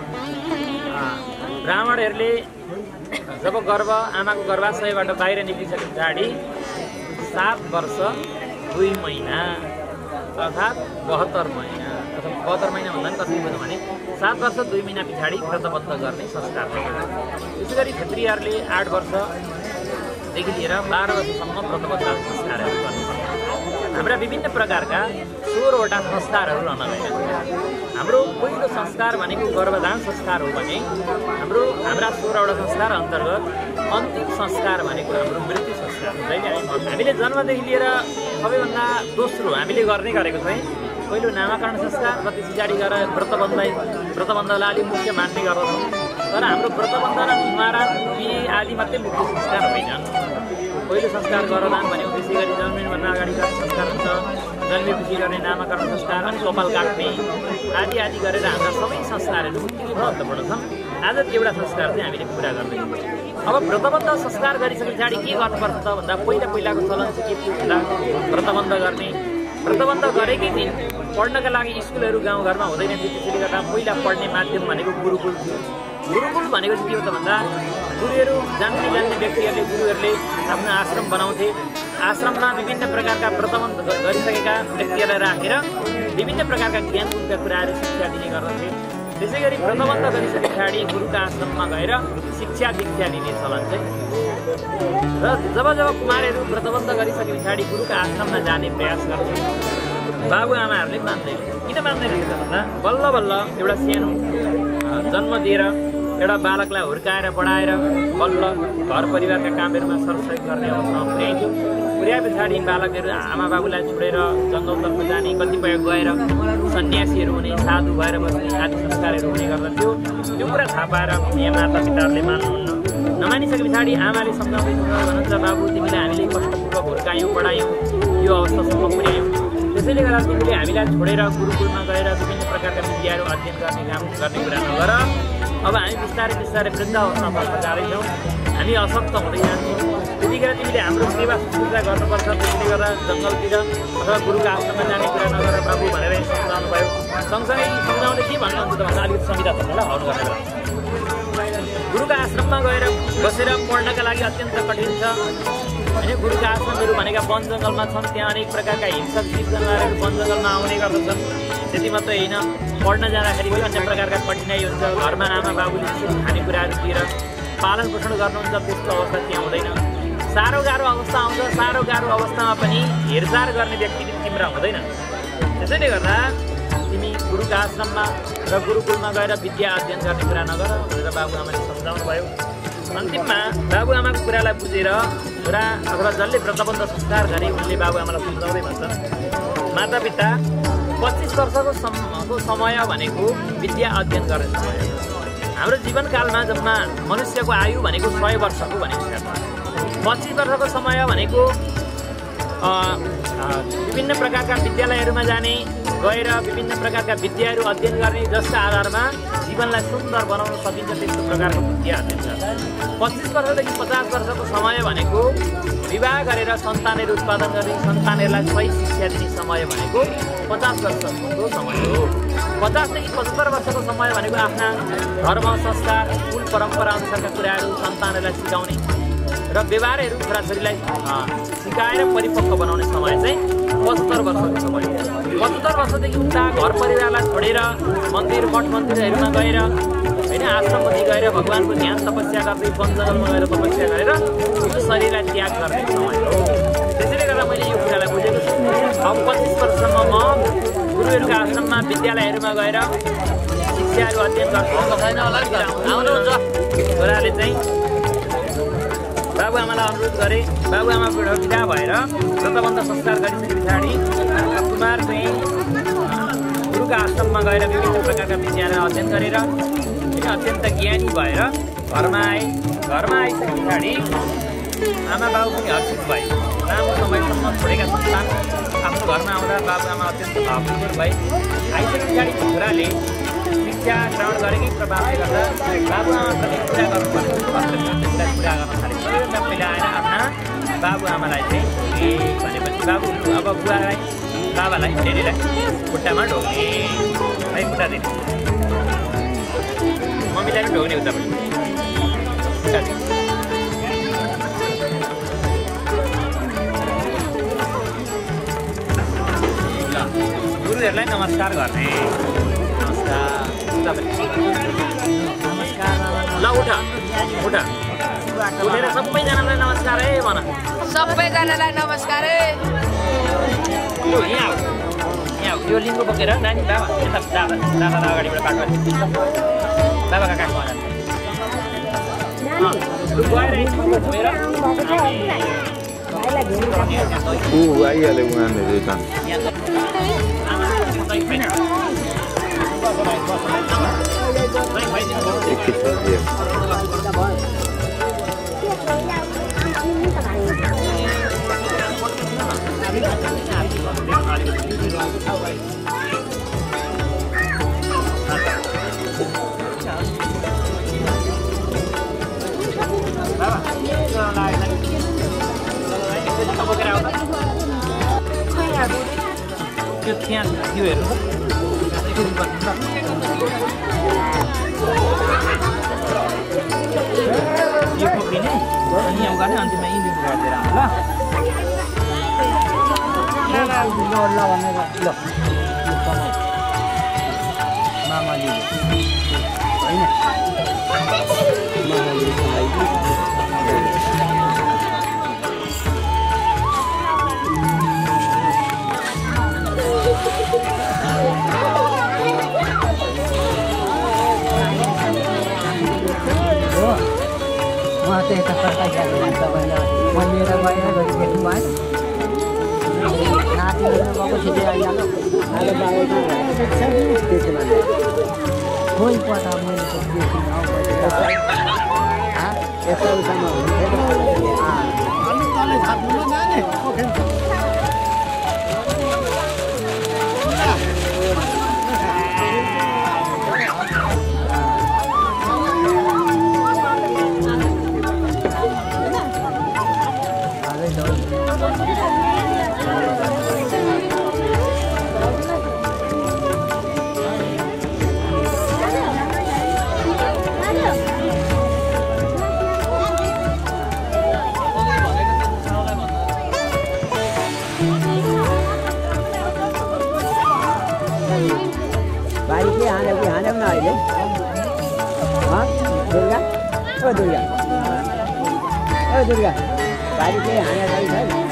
ब्राह्मणहरूले जब गर्भ आमाको गर्भाशयबाट बाहिर निक्लिसके पछाडि सात वर्ष दुई महिना अर्थात् बहत्तर महिना अथवा बहत्तर महिना भन्दा पनि कति बुझ्नु भने सात वर्ष दुई महिना पछाडि व्रतबन्ध गर्ने संस्कार त्यसै गरी क्षेत्रीयहरूले आठ वर्षदेखि लिएर बाह्र वर्षसम्म व्रतबन्ध संस्कारहरू गर्नुपर्छ। हाम्रा विभिन्न प्रकारका सोह्रवटा संस्कारहरू रहन गएका। हाम्रो पहिलो संस्कार भनेको गर्भधान संस्कार हो भने हाम्रो हाम्रा सोह्रवटा संस्कार अन्तर्गत अन्तिम संस्कार भनेको हाम्रो मृत्यु संस्कार हो। जहिले हामीले जन्मदेखि लिएर सबैभन्दा दोस्रो हामीले गर्ने गरेको चाहिँ पहिलो नामाकरण संस्कार र त्यस पछाडि गएर व्रतबन्ध व्रतबन्धलाई अलिक मुख्य मान्ने गर्दछौँ। तर हाम्रो व्रतबन्ध र नुहारा बिहे आदि मात्रै मुख्य संस्कार होइनन्। पहिलो संस्कार गर्भधान भनेको त्यसै गरी जन्मिनुभन्दा अगाडि गर्ने संस्कार हुन्छ, जन्मेपछि गर्ने नामाकरण संस्कार अनि कपाल काट्ने आदि आदि गरेर हाम्रा सबै संस्कारहरू निकै महत्त्वपूर्ण छन्। आज एउटा संस्कार चाहिँ हामीले पुरा गर्दैछौँ। अब व्रतबन्ध संस्कार गरिसके पछाडि के गर्नुपर्छ त भन्दा पहिला पहिलाको चलन चाहिँ के थियो भन्दा व्रतबन्ध गर्ने व्रतबन्ध गरेकै दिन पढ्नका लागि स्कुलहरू गाउँघरमा हुँदैन थियो। त्यसैले गर्दा पहिला पढ्ने माध्यम भनेको गुरुकुल थियो। गुरुकुल भनेको चाहिँ के हो त भन्दा गुरुहरू जान्ने जान्ने व्यक्तिहरूले गुरुहरूले आफ्नो आश्रम बनाउँथे। आश्रममा विभिन्न प्रकारका व्रतबन्ध गरिसकेका व्यक्तिहरूलाई राखेर विभिन्न प्रकारका ज्ञानका कुराहरू शिक्षा दिने गर्दथे। त्यसै गरी व्रतबन्ध गरिसके पछाडि गुरुका आश्रममा गएर शिक्षा दीक्षा लिने चलन चाहिँ र जब जब कुमारहरू व्रतबन्ध गरिसके पछाडि गुरुका आश्रममा जाने प्रयास गर्थे। बाबुआमाहरूले मान्दैन। किन मान्दैन भन्दा बल्ल बल्ल एउटा सानो जन्म दिएर एउटा बालकलाई हुर्काएर बढाएर बल्ल घर परिवारका कामहरूमा सरसहयोग गर्ने अवस्थामा पुर्याइन्थ्यो। पुर्याए पछाडि बालकहरू आमा बाबुलाई छोडेर जङ्गलतर्फ जाने, कतिपय गएर सन्यासीहरू हुने, साधु भएर बस्ने आदि संस्कारहरू हुने गर्दथ्यो। त्यो कुरा थाहा पाएर यहाँ माता पिताहरूले मान्नुहुन्न। नमानिसके पछाडि आमाले सम्झाउँदै भन्नुहुन्छ बाबु तिमीलाई हामीले कष्टपूर्वक हुर्कायौँ बढायौँ यो अवस्थासम्म पुर्यायौँ। त्यसैले गर्दा तिमीले हामीलाई छोडेर गुरुकुलमा गएर विभिन्न प्रकारका विद्याहरू अध्ययन गर्ने काम गर्ने कुरा नगर। अब हामी बिस्तारै बिस्तारै वृद्ध अवस्थामा जाँदैछौँ, हामी अशक्त हुँदै जान्छौँ। त्यतिखेर तिमीले हाम्रो सेवा सुश्रूषा गर्नुपर्छ। त्यसले गर्दा जङ्गलतिर अथवा गुरुको आश्रममा जाने कुरा नगर बाबु भनेर सम्झाउनु भयो। सँगसँगै सम्झाउँदै के भन्नुहुन्छ त भन्दा अलिकति संविधा सम्झाउनलाई हौन गरेर गुरुका आश्रममा गएर बसेर पढ्नका लागि अत्यन्त कठिन छ। होइन गुरुका आश्रमहरू भनेका वन जङ्गलमा छन्। त्यहाँ अनेक प्रकारका हिंसक जीव जनावरहरू वन जङ्गलमा आउने गर्दछन्। त्यति मात्रै होइन, पढ्न जाँदाखेरि पनि अन्य प्रकारका कठिनाइ हुन्छ। घरमा आमा बाबुले खानेकुराहरू दिएर पालन पोषण गर्नुहुन्छ, त्यस्तो अवस्था त्यहाँ हुँदैन। साह्रो गाह्रो अवस्था आउँछ। साह्रो गाह्रो अवस्थामा पनि हेरचाह गर्ने व्यक्ति तिम्रा हुँदैन। त्यसैले गर्दा तिमी गुरुका आश्रममा र गुरुकुलमा गएर विद्या अध्ययन गर्ने कुरा नगर भनेर बाबुआमाले सम्झाउनु भयो। अन्तिममा बाबुआमाको कुरालाई बुझेर छोरा अथवा जसले व्रतबन्ध संस्कार गरे उनले बाबुआमालाई सम्झाउँदै भन्छन् माता पिता पच्चिस वर्षको सम्मको समय भनेको विद्या अध्ययन गर्ने समय। हाम्रो जीवनकालमा जम्मा मनुष्यको आयु भनेको सय वर्षको भनेको छ। पच्चिस वर्षको समय भनेको विभिन्न प्रकारका विद्यालयहरूमा जाने, गएर विभिन्न प्रकारका विद्याहरू अध्ययन गर्ने, जसका आधारमा जीवनलाई सुन्दर बनाउन सकिन्छ त्यस्तो प्रकारको विद्या अध्ययन गर्छ। पच्चिस वर्षदेखि पचास वर्षको समय भनेको विवाह गरेर सन्तानहरू उत्पादन गर्ने, सन्तानहरूलाई सही शिक्षा दिने समय भनेको पचास वर्षको समय हो। पचासदेखि पचहत्तर वर्षको समय भनेको आफ्ना धर्म संस्कार कुल परम्परा अनुसारका कुराहरू सन्तानहरूलाई सिकाउने र व्यवहारहरू छोराछोरीलाई सिकाएर परिपक्व बनाउने समय चाहिँ पचहत्तर वर्षको समय हो। पचहत्तर वर्षदेखि उता घर परिवारलाई छोडेर मन्दिर मठ मन्दिरहरूमा गएर होइन आश्रमपट्टि गएर भगवान्को ध्यान तपस्या गर्दै वन जङ्गलमा गएर तपस्या गरेर यो शरीरलाई त्याग गर्ने समय हो। त्यसैले गर्दा मैले यो कुरालाई बुझेको छु। अब पच्चिस वर्षसम्म म गुरुहरूको आश्रममा विद्यालयहरूमा गएर शिक्षाहरू अध्ययन गर्छु। छैन होला आउनुहुन्छ छोराले चाहिँ बाबुआमा बाबुआमालाई अनुरोध गरे बाबुआमा विदा भएर व्रतबन्ध संस्कार गरिसके पछाडि कुमार चाहिँ गुरुका आश्रममा गएर विभिन्न प्रकारका विषयहरू अध्ययन गरेर अत्यन्त ज्ञानी भएर घरमा आए घरमा आइसके पछाडि आमा बाबु पनि हर्षित भए लामो समयसम्म छोडेका सन्तान आफ्नो घरमा आउँदा बाबुआमा अत्यन्त भावपूर्ण भए आइसके पछाडि छोराले शिक्षा ग्रहण गरेकै प्रभावले गर्दा बाबुआमाप्रति कुरा गर्नुपर्ने कुरा गर्न थाले सबैभन्दा पहिला आएर आफ्ना बाबुआमालाई चाहिँ ए भनेपछि बाबु अब बुवालाई बाबालाई धेरैलाई खुट्टामा ढोग्ने है खुट्टा दिने मम्मीलाई पनि ढोग्ने उतापट्टि गुरुहरूलाई नमस्कार गर्ने नमस्कार ल उठ उठ उठेर सबैजनालाई नमस्कार है भन सबैजनालाई नमस्कार है यो यहाँ आऊ यहाँ आऊ यो लिङ्गो बोकेर नानी बाबा यता दादा दादा अगाडिबाट काट्नु बाबाका काट्नु लु गएर छोएर ऊ आइहाल्यो उहाँले त त्यो त्यहाँ त्यो हेर्नु यो पक्रिने अनि यहाँ गर्ने अन्तिममा यी लिनु गरिदिएर आउनु ल ल मामाले होइन उहाँ चाहिँ यता सरकारी तपाईँलाई म लिएर गएर गरी देख्नु भएन नाति लिएर गएको छिटो आइहाल्यो अहिले बाबा खोइ पता मैले यस्तो उसँग बारीकै हाने कि हाने पनि अहिले दुर्गा ओ दुर्गा ओ दुर्गा बारीकै हाने रहेछ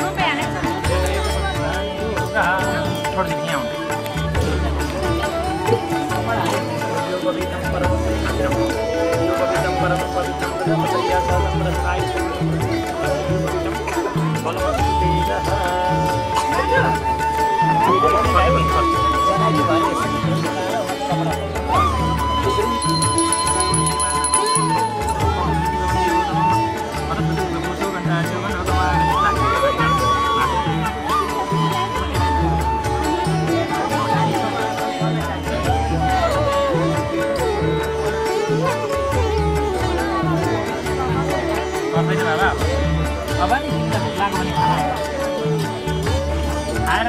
अब नि लाग्यो भने खाना आएर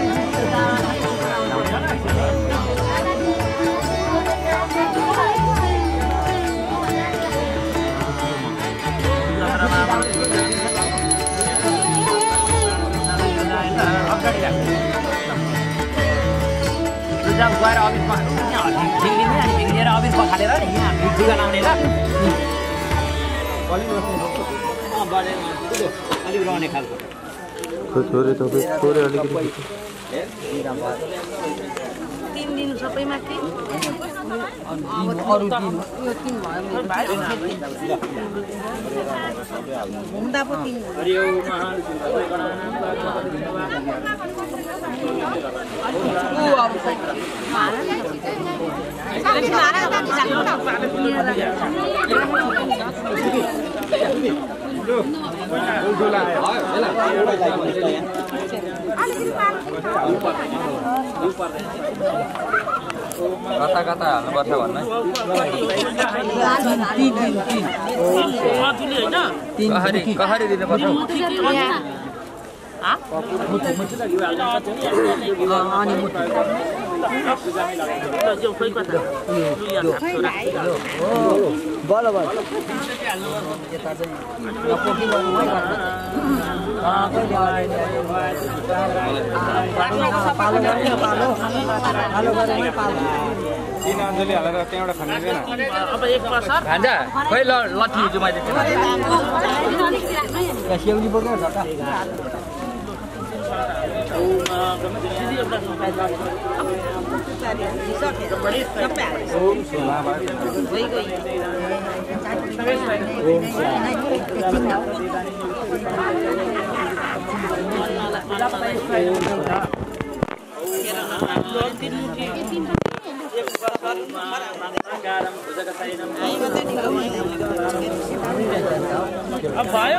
गएर अबिर झिक्लिने अनि झिक्लिएर अबिर पखालेर यहाँ भिडियो लाउने ल अलिक रहने खालको छोरे तपाईँ छोरे अलिकति तिन दिन सबैमा के अरू दिन यो तिन भयो घुम्दा पो तिन कता कता हाल्नुपर्छ भन्न कसरी कसरी दिनुपर्छ बल बल तीन अञ्जली हालेर त्यहाँबाट खानिँदैन खान्छ खोइ ल लट्ठी हिजो मैले स्याउली बोक्यो छ अब भयो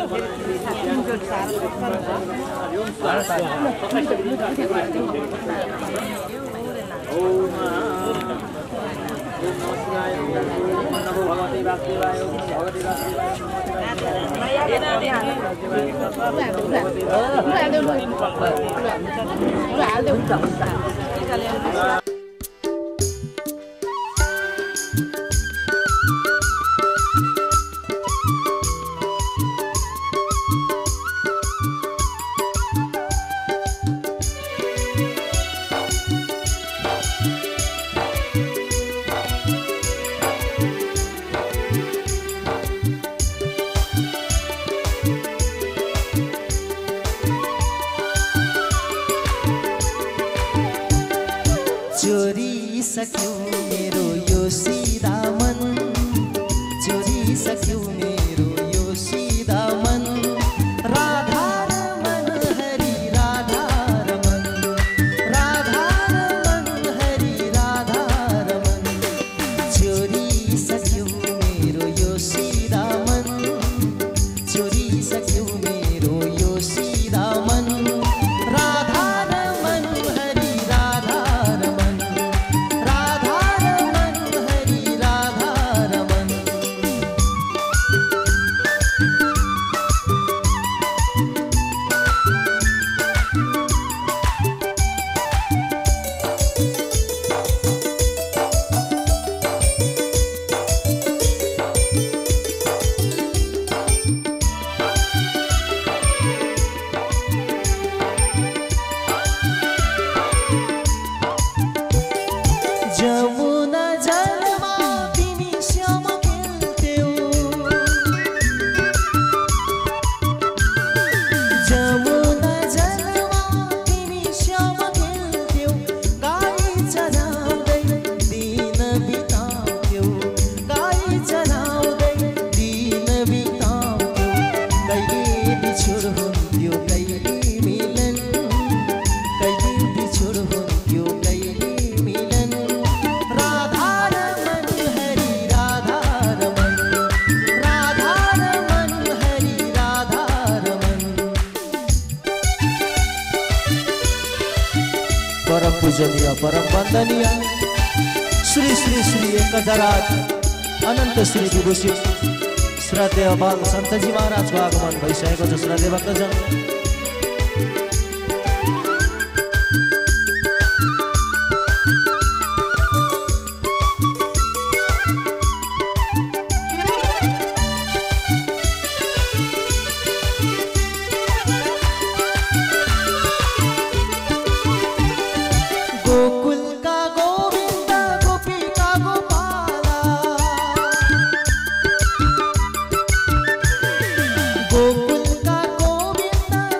चोरी सक्यो मेरो यो सिधा मन चोरी सक्यो मेरो यो सिधा मन राधा रमन हरि राधा रमन राधा रमन हरि राधा रमन चोरी सक्यो मेरो यो सिधा मन चोरी सक्यो मेरो यो सिधा मन राधा रमन हरि राधा रमन राधा रमन हरि राधा रमन जमुना जलमा तिमी श्याम खेल्थ्यौ जमुना जलमा तिमी श्याम खेल्थ्यौ गाई चराउँदै दिन बिताउँथ्यौ गाई चराउँदै दिन बिताउँथ्यौ कहिले बिछोड हुन्थ्यो कहिले मिलन कहिले बिछोड हुन्थ्यो कहिले मिलन राधा रमन हरि राधा रमन राधा रमन हरि राधा रमन परम पूजनीय परम वन्दनीय श्री श्री श्री एक हजार आठ अनन्त श्री विभूषित श्रद्धेय बाल सन्तजी महाराजको आगमन भइसकेको छ। श्रद्धेय भक्तजन गोकुलका गोविन्द गोपीका गोपाला गोकुलका गोविन्द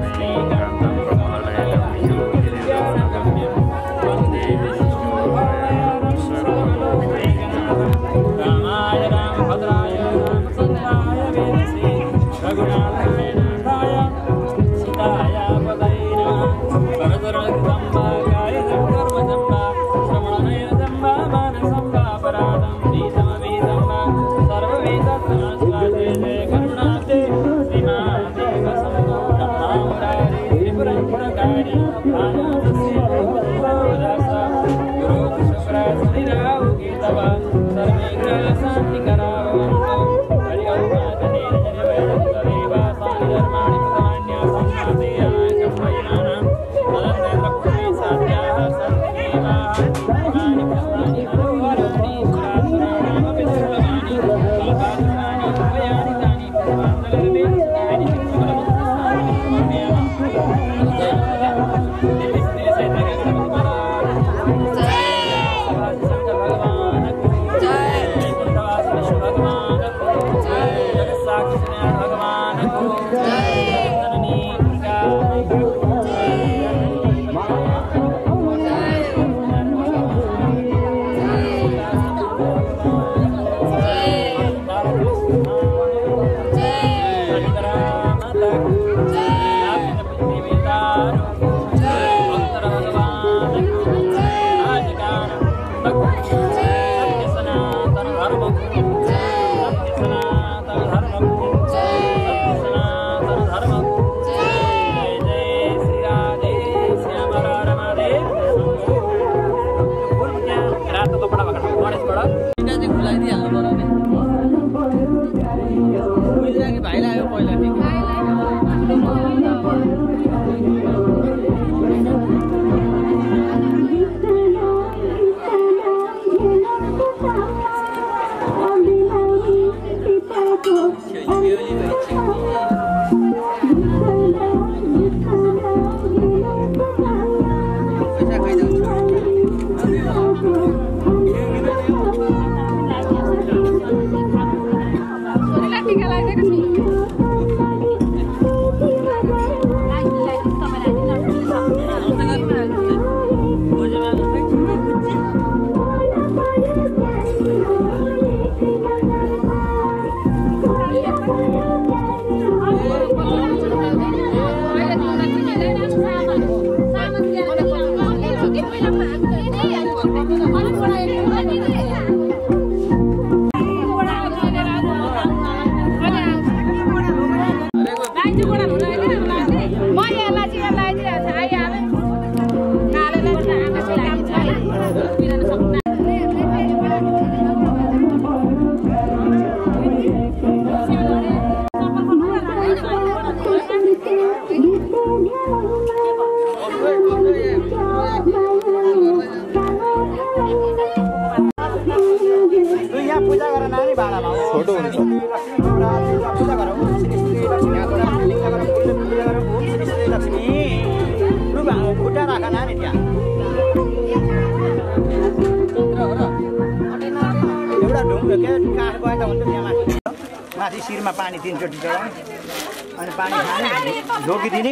माथि शिरमा पानी तीनचोटि चढाउने अनि पानी खाने ढोकिदिने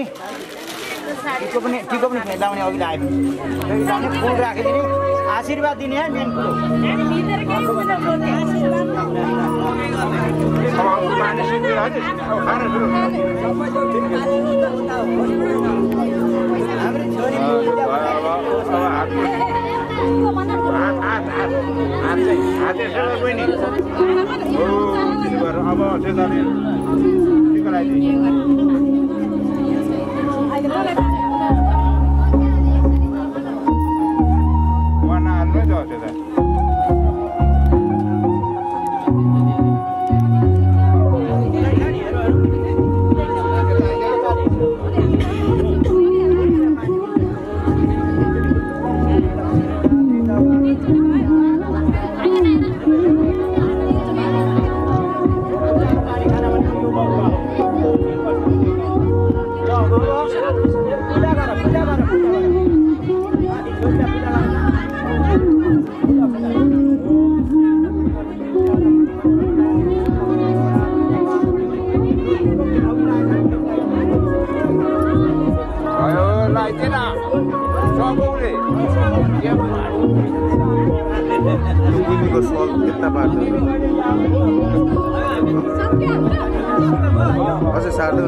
टिको पनि टिको पनि लाउने अघि आयो भने फुल राखिदिने आशीर्वाद दिने है मेन कुरो अब त्यसरी टिको लगाइदिनु वाना हाल्नु त त्यसलाई कौले गुमीको फल कितना पार्छ अझै सार्दैन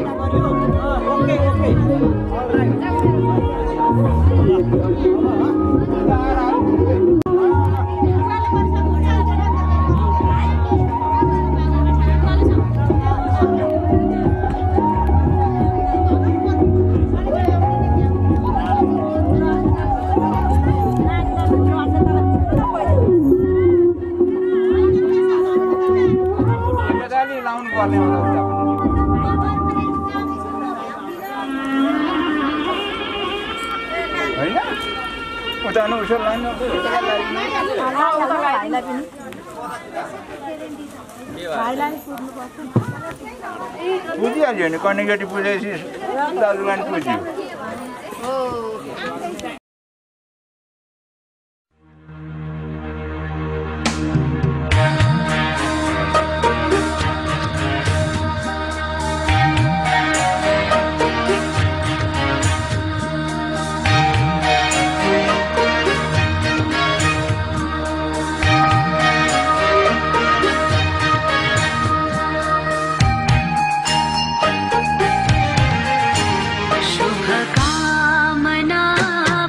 लाउनु पर्ने होइन उता न उसो लाइन बुझिहाल्यो नि कन्नेकेटी पुजेपछि दाजुभाइ पुज्यो शुभकामना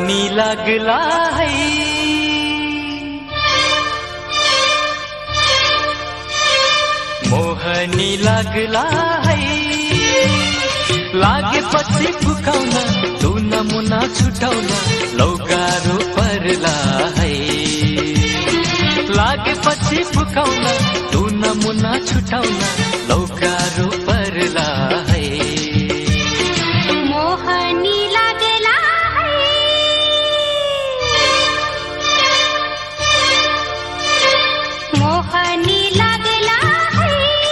मोहनी लागला है मोहनी लागला है लागेपछि फुकाउन तू नमुना छुटाउन लौकारो पर्ला है लागेपछि फुकाउन तू नमुना छुटाउन लौकारो पर्ला है मोहनी लागला है मोहनी लागला है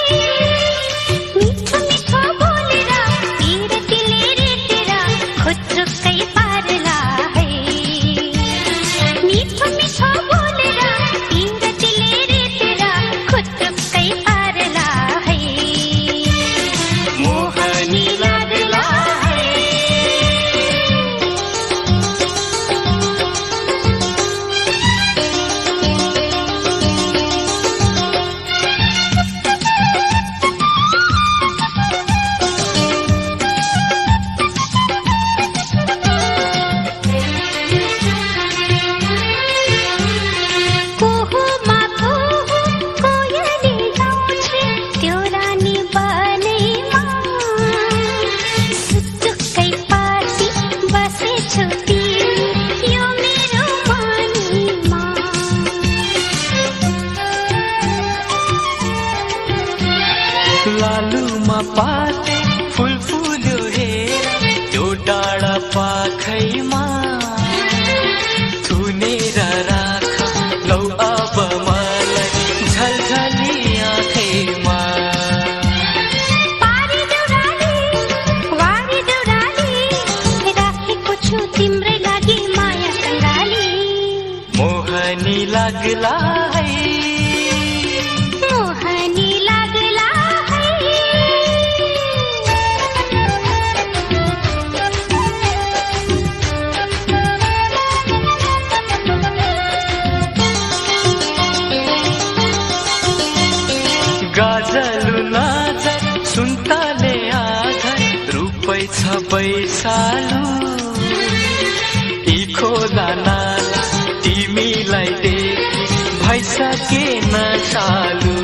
मिठो मिठो बोलेर तेरे दिलेर तेरा खुचुक्कै पार्ला है मिठो मिठो बोलेर तेरे दिलेर तेरा खुचुक्कै पार्ला है मोहनी लागला है कुहुमा कुहु कोयली गाउँछ त्यो रानी बनैमा सुटुक्कै पार्टी बसेछु तिमी यो मेरो मनमा लालुमा पाते फुल फुल्यो हेर त्यो डाँडा पाखैमा थुनेर राख लौ अब मलाई झलझली आँखैमा पारी देउराली वारी देउराली राखेको छु तिम्रै लागि माया सङ्गाली मोहनी लागला है मोहनी लागला है गाजलु नाचर सुन्तले आधर रुपै छ बैसालु यी खोला नाला तिमीलाई देखि भइसके नचालु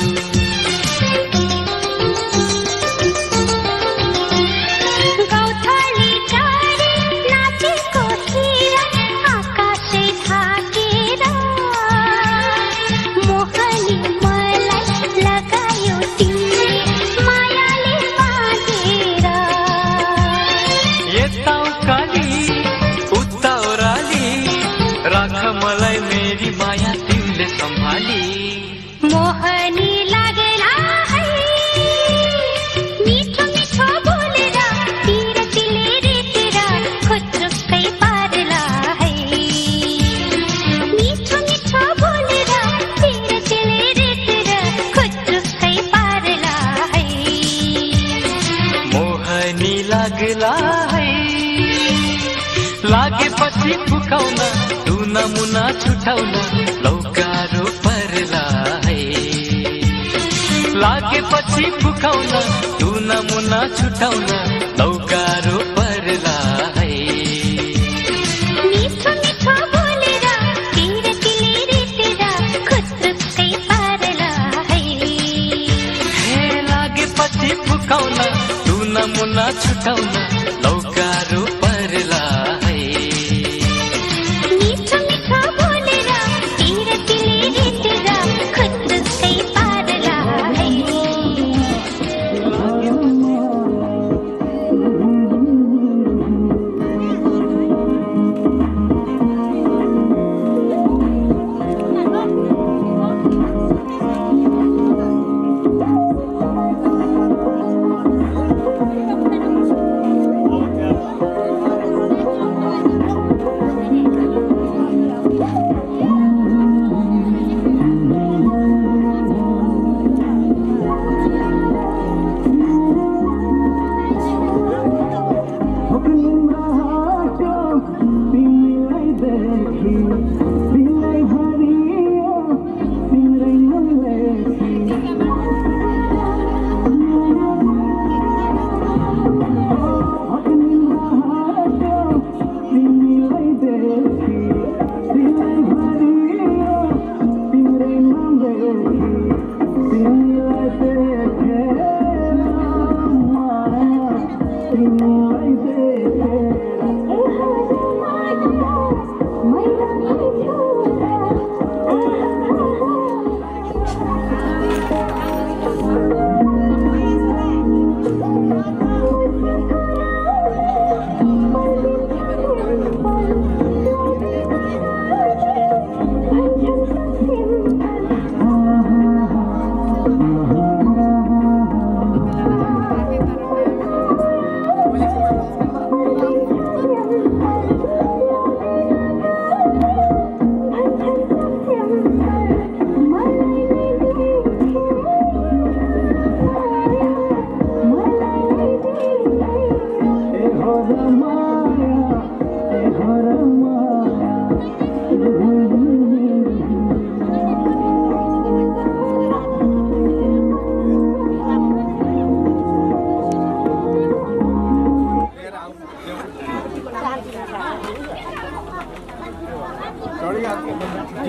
गौथली टाढी नाचेको हिरा आकाशै ढाकेर मोहनी मलाई लगायो तिमीले मायाले बाँधेर यता उकाली उता ओह्राली राख मलाई मेरी माया तिमीले सम्हाली मोहनी लागला है मिठो मिठो बोलेर तेरा दिलेर तेरा खुचुक्कै पार्ला है मिठो मिठो बोलेर तेरा दिलेर तेरा खुचुक्कै पार्ला है मोहनी लागला है लागेपछि फुकाउन तू नमुना छुटाउन लौकारो पर्ला है लागेपछि फुकाउन तू नमुना छुटाउन लौकारो पर्ला है मिठो मिठो बोलेर तेरा दिलेर तेरा खुचुक्कै पार्ला है हे लागेपछि फुकाउन तू नमुना छुटाउन लौकारो पर्ला है मिठो मिठो बोलेर तेरा दिलेर तेरा खुचुक्कै पार्ला है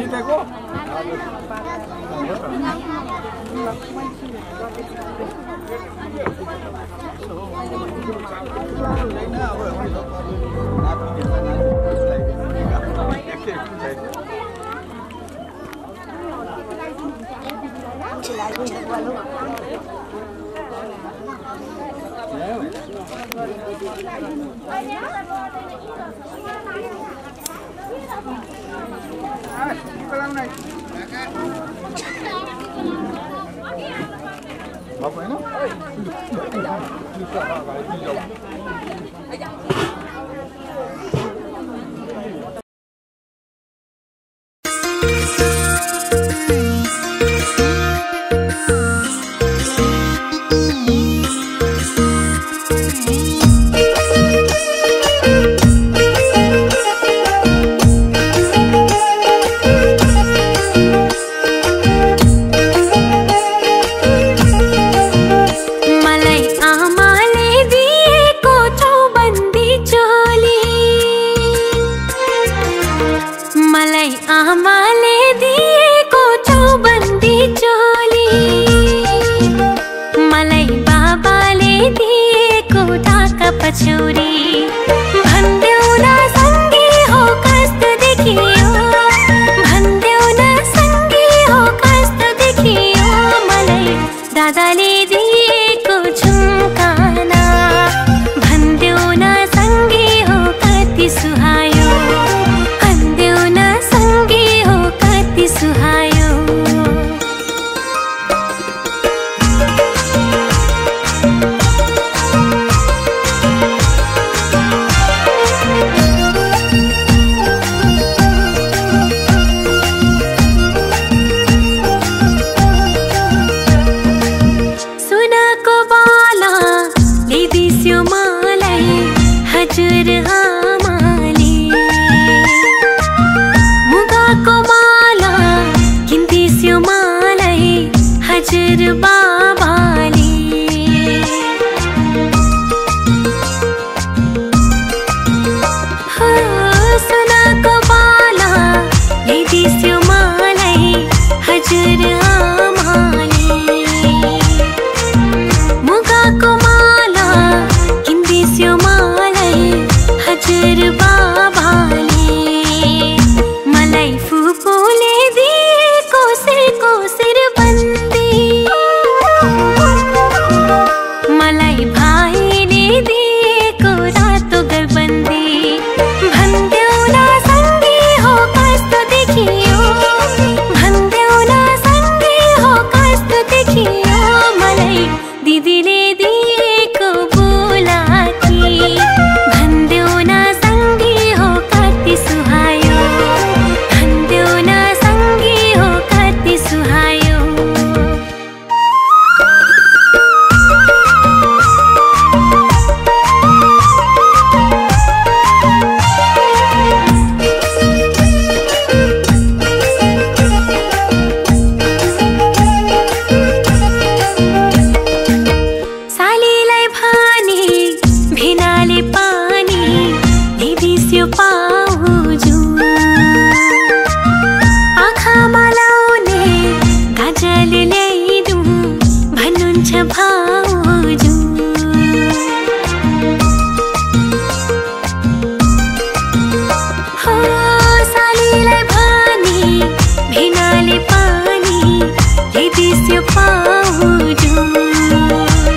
रुपियाँको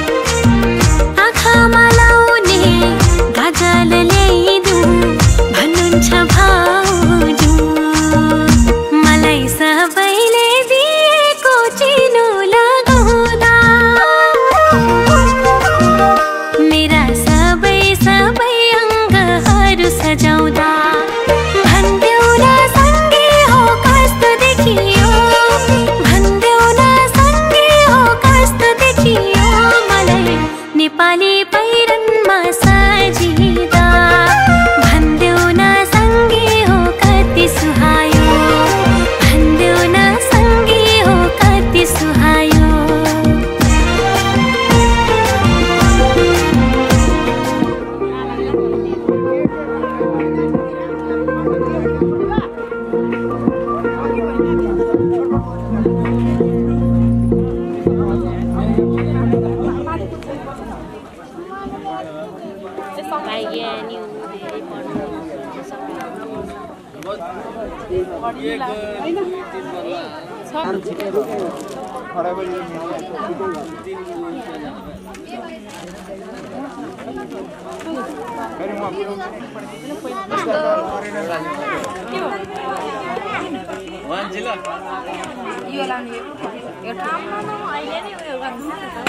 आँखामा लाउने गाजल ल्याइदु यो लाने एउटा अहिले नै उयो गर्नु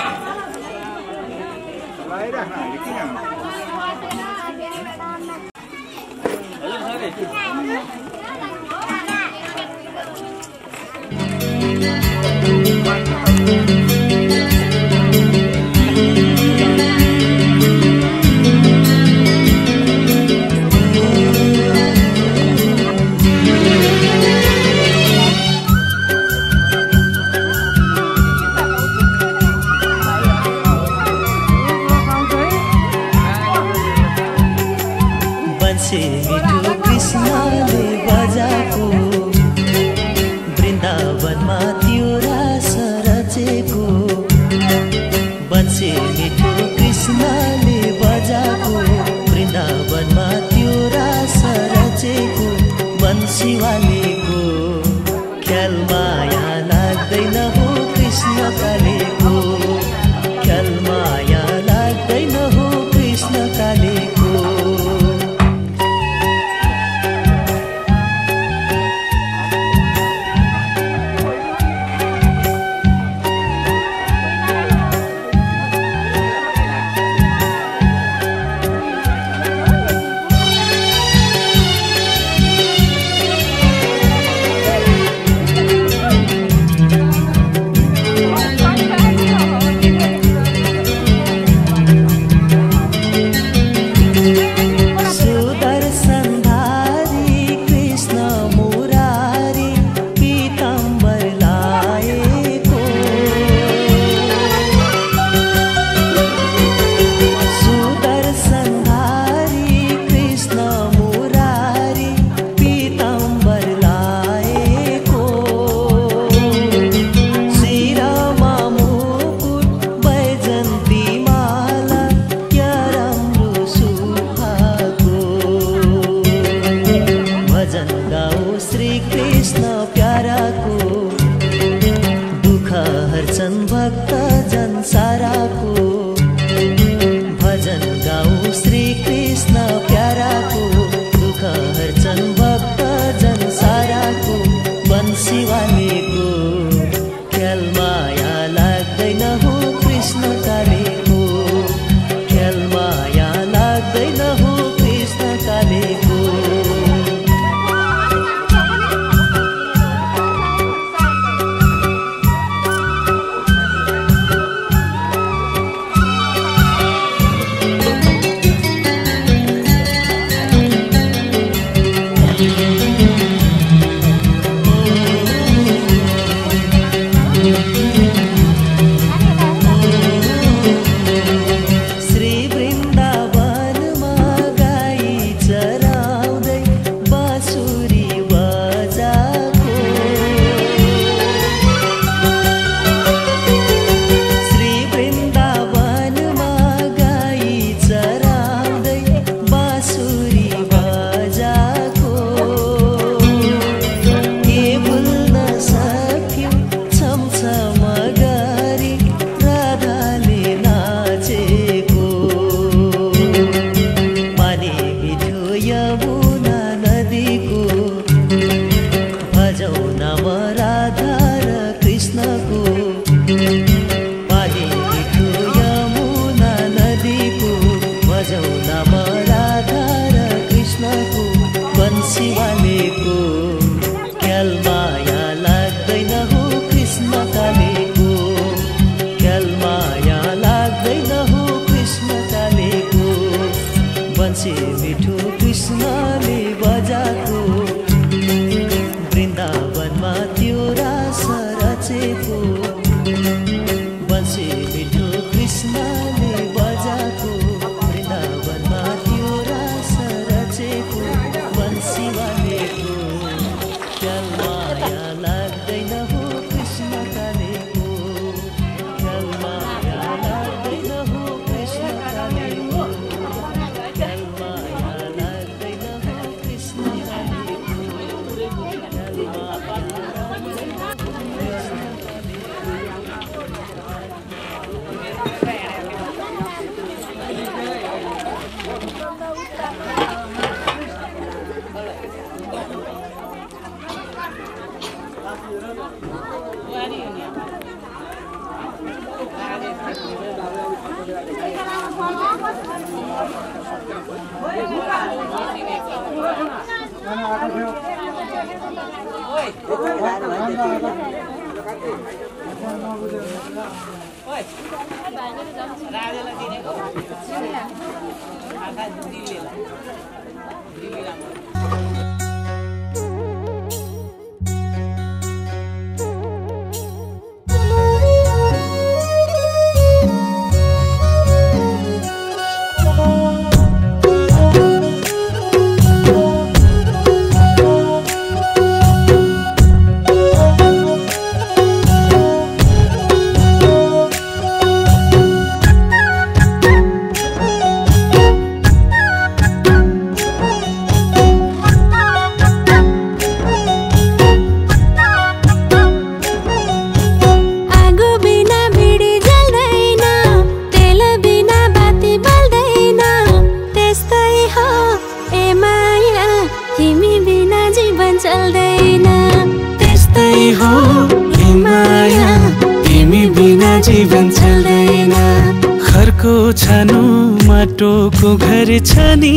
मिठो कृष्णले बजाको वृन्दावनमा त्यो रास रचेको बन्छे मिठो कृष्णले बजाको वृन्दावनमा त्यो रास रचेको बन्सीवालेको ख्याल माया लाग्दैन हो कृष्ण कालेको ख्याल माया लाग्दैन हो कृष्ण कालेको बजाको वृन्दावनमा त्यो रास रचेको बन्सीवाले जीवन चल्दैन घरको छानो माटोको घर छ नि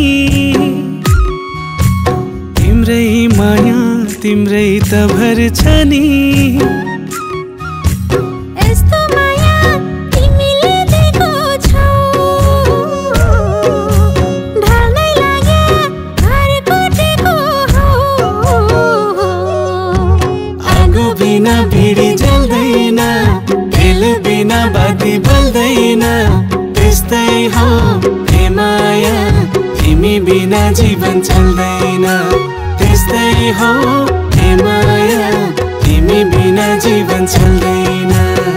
तिम्रै माया तिम्रै त भर छ नि यस्तो माया तिमीले दिएको छौ ढल्नै लाग्यो घर कोटेको हौ आगो बिना भिडी जल्दैन तेल बिना बाती बल्दैन त्यस्तै हो हे माया तिमी बिना जीवन चल्दैन त्यस्तै हो हे माया तिमी बिना जीवन चल्दैन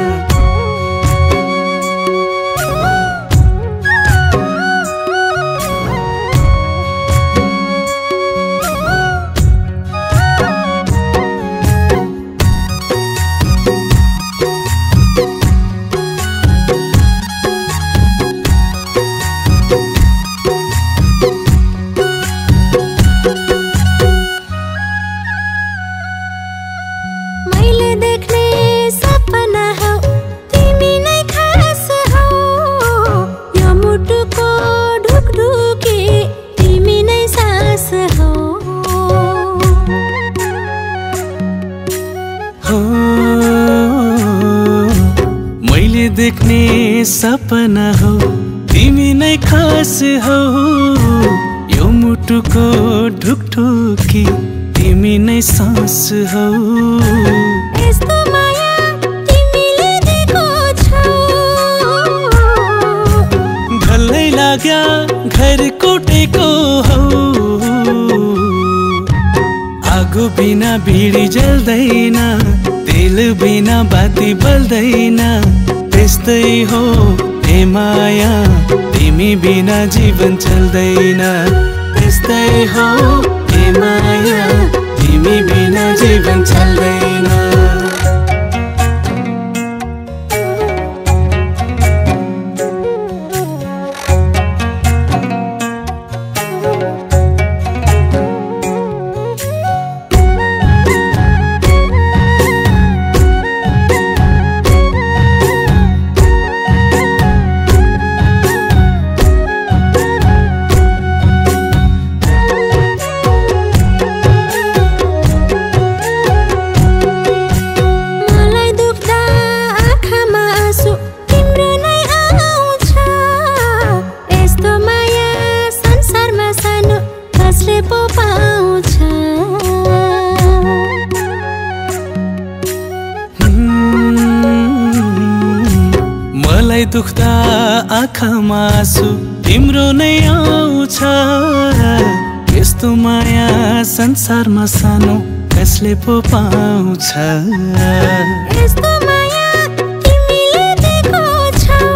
देख्ने सपना हो तिमी नै खास हो यो मुटुको ढुकढुकी तिमी नै सास हो यस्तो माया तिमीले दिएको छौ ढल्लै लाग्या घर कोटेको हौ आगो बिना भिडी जल्दैन तेल बिना बाती बल्दैन त्यस्तै हो हे माया तिमी बिना जीवन चल्दैन त्यस्तै हो हे माया तिमी बिना जीवन चल्दैन दुख्दा आँखामा आँसु तिम्रो नै आउँछ यस्तो माया संसारमा सानो कसले पो पाउँछ यस्तो माया तिमीले दिएको छौ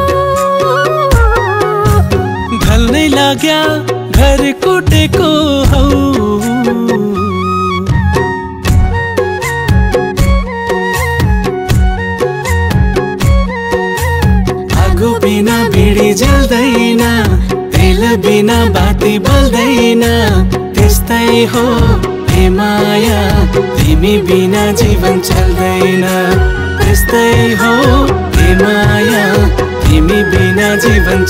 ढल्नै लाग्या घर कोटेको हौ बिना भिडी जल्दैन तेल बिना बाती बल्दैन त्यस्तै हो हे माया तिमी बिना जीवन चल्दैन त्यस्तै हो हे माया तिमी बिना जीवन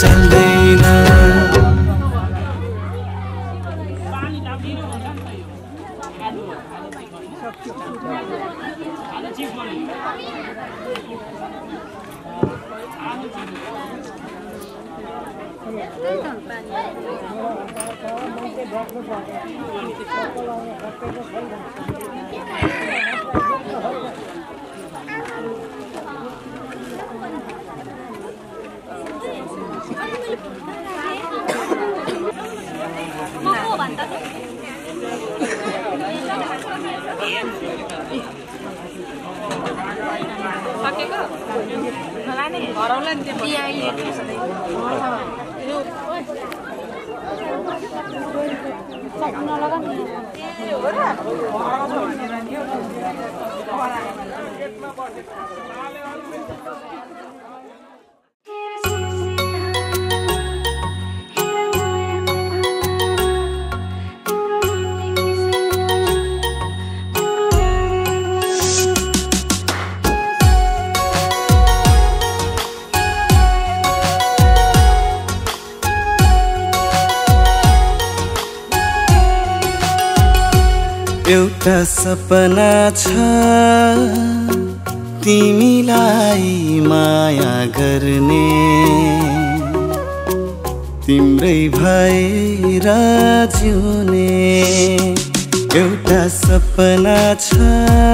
चल्दैन एउटा सपना छ तिमीलाई माया गर्ने तिम्रै भएर जिउने एउटा सपना छ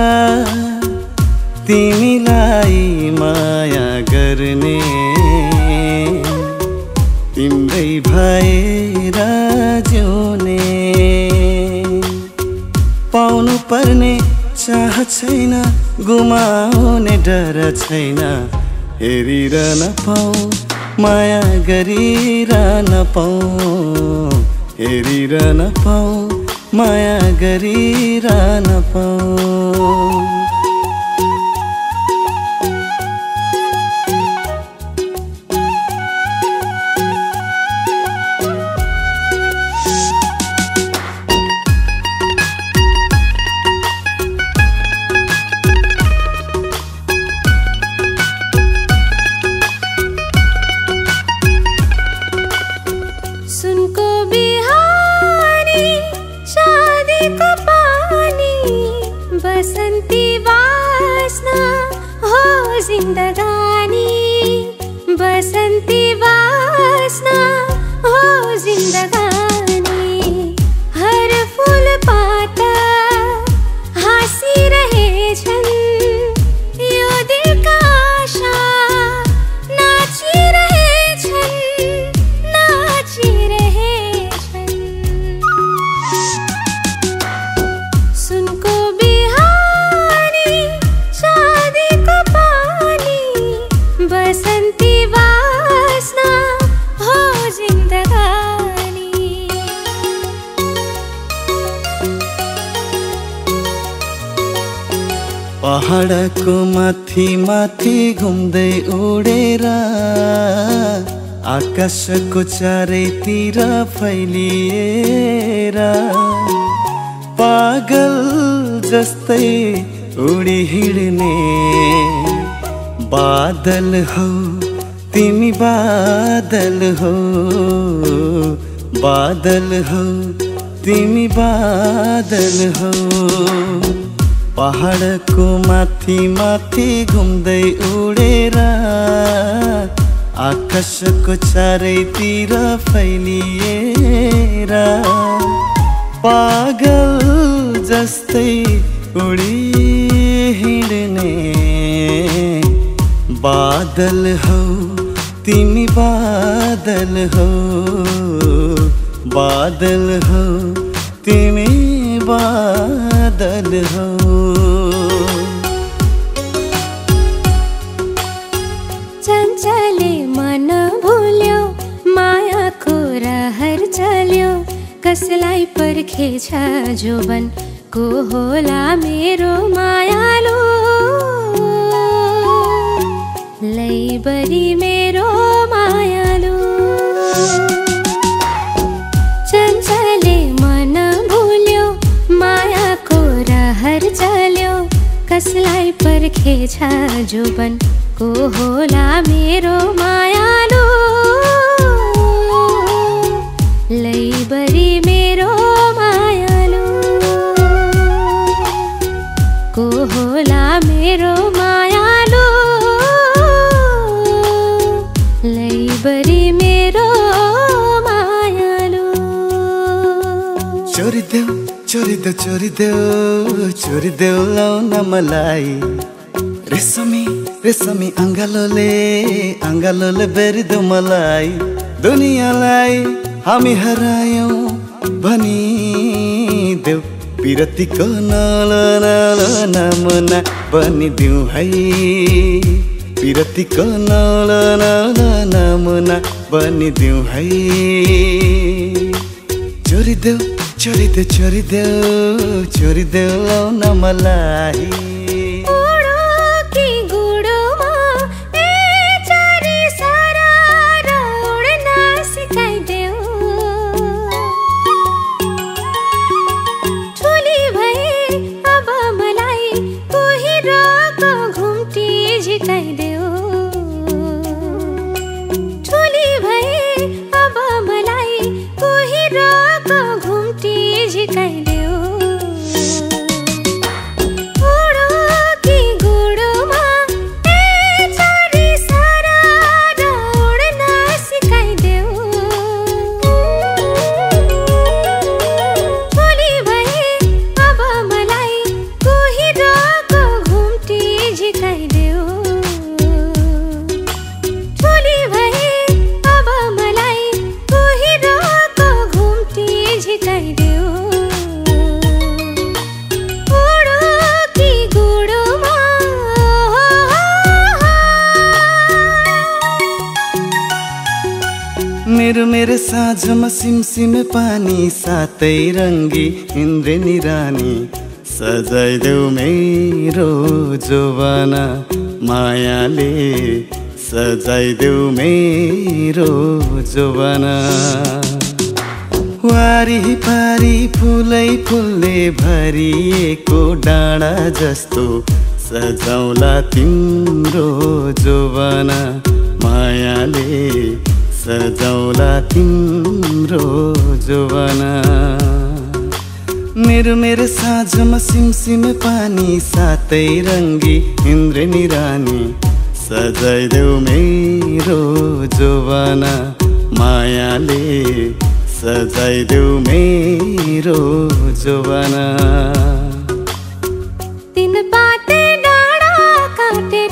तिमीलाई माया गर्ने तिम्रै भएर जिउने पाउनु पर्ने चाह छैन गुमाउने डर छैन हेरिरहन पाऊ माया गरिरहन पाऊ हेरिरहन पाऊ माया गरिरहन पाऊ बसंती वासना हो जिंदगानी बसंती वासना हो जिंदगानी हर फूल पाता हाँसी रहे छन् यो दिल का आशा नाची रहे छन् नाची रहे छन् सुनको बसंती वासना हो जिंदगानी पहाडको माथि माथि घुम्दै उडेर आकाशको चारैतिर फैलिएर पागल जस्तै उडी हिँड्ने बादल हो तिमी बादल हो बादल हो तिमी बादल हो पहाडको माथि माथि घुम्दै उडेर आकाशको चारैतिर फैलिएर पागल जस्तै उडी हिँड्ने बादल हो तिमी बादल हो बादल हो तिमी बादल हो चञ्चले मन भुल्यो मायाको रहर चल्यो कसलाई पर्खेछ जोबन को होला मेरो मायालु लैबरी मेरो मायालु चञ्चले मन भुल्यो मायाको रहर चल्यो कसलाई पर्खेछ जोबन को होला मेरो मायालु लैबरी मेरो मायालु चोरी देऊ चोरी देऊ चोरी देऊ लाउन मलाई रेशमी रेशमी अङ्गालोले अङ्गालोले बेरिदेऊ मलाई दुनियाँलाई हामी हरायौँ भनिदेऊ पिरतीको नल नल नमुना बनिदिउँ है पिरतीको नल नल नमुना बनिदिउँ है चोरी देऊ चोरी देऊ चोरी देऊ चोरी देऊ लाउन मलाई मेरो मेरो साँझमा सिमसिमे पानी सातै रङ्गी इन्द्रेणी रानी सजाइदेऊ मेरो जोवाना मायाले सजाइदेऊ मेरो जोवाना वारी पारी फुलै फुलले भरिएको डाँडा जस्तो सजाउला तिम्रो जोवाना मायाले सजाउला तिम्रो जोवाना मेरो मेरो साँझमा सिमसिमे पानी सातै रङ्गी इन्द्रेणी रानी सजाइदेऊ मेरो जोवाना मायाले सजाइदेऊ मेरो जोवाना तीन पाते डाँडा काटेर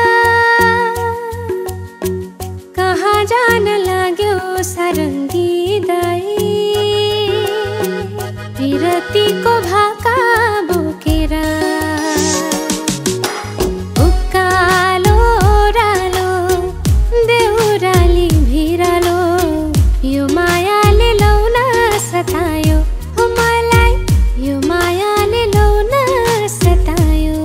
कहाँ जान लाग्यो सारङ्गी दाई विरतीको भाका बोकेर उकालो ओह्रालो देउराली भिरालो यो मायाले लौन सतायो हो मलाई यो मायाले लौन सतायो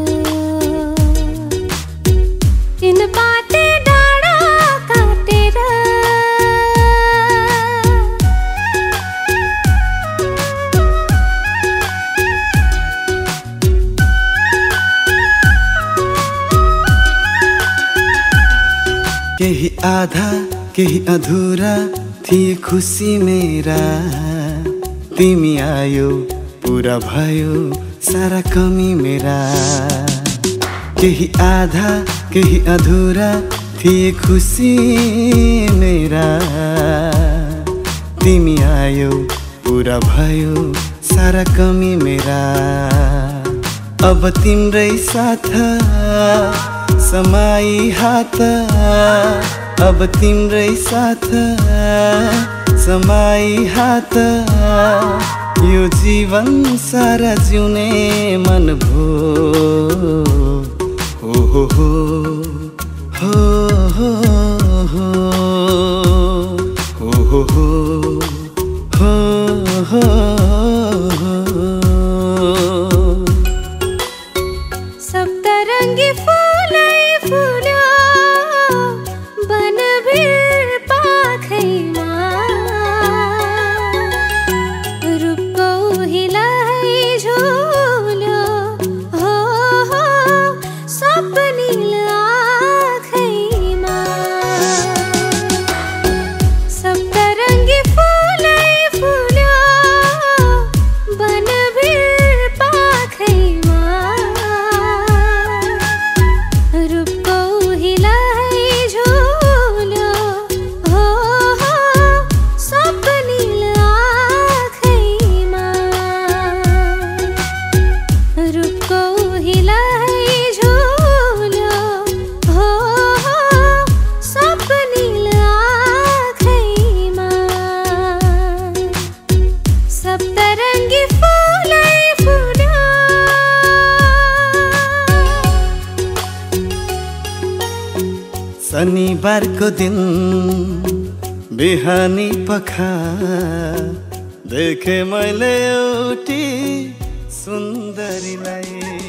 तीन पाते डाँडा काटेर केही आधा केही अधुरा थिए खुसी मेरा तिमी आयो पुरा भयो सारा कमी मेरा केही आधा केही अधुरा थिए खुसी मेरा तिमी आयो पुरा भयो सारा कमी मेरा अब तिम्रै साथ समाई हात अब तिम्रै साथ समाई हात यो जीवन सारा जिउने मन भो हो हो हो हो हो हो हो हो हो हो सप्तरङ्गी फुलै फुल्यो बनभिर पाखैमा रूपको हिलै झुल्यो हो हो सपनील आँखैमा सप्तरङ्गी फुलै फुल्यो शनिबारको दिन बिहानी पखा देखे मैले एउटी सुन्दरीलाई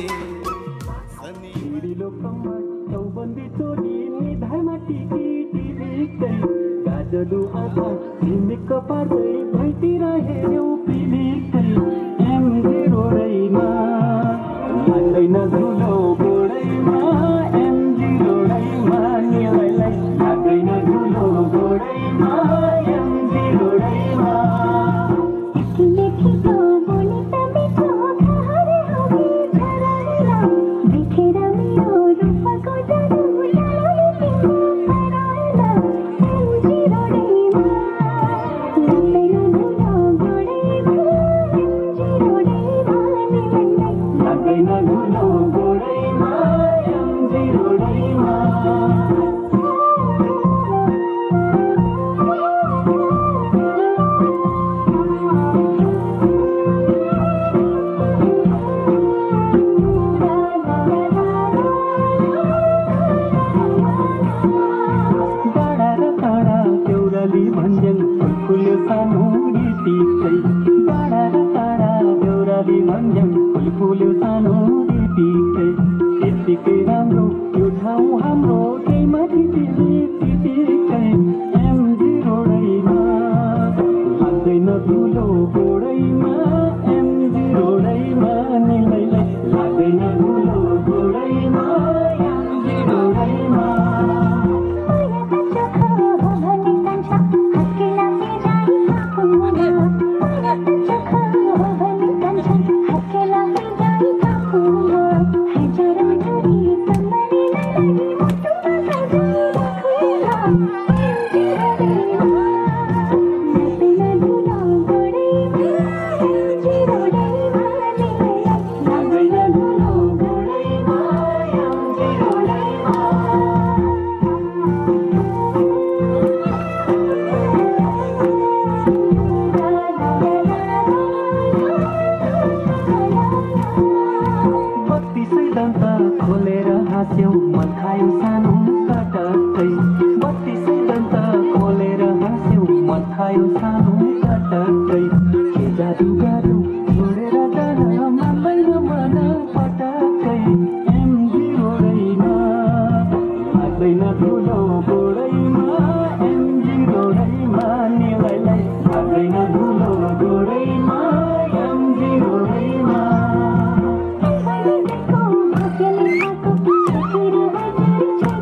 गाजलु आँखा झिमिक्क पार्दै भैतिर हेऱ्यौ पिलिक्कै एमजी रोडैमा लाग्दैन धुलो गोडैमा एमजी रोडैमा निलैलाई लाग्दैन धुलो गोडैमा एमजी रोडैमा Thank you.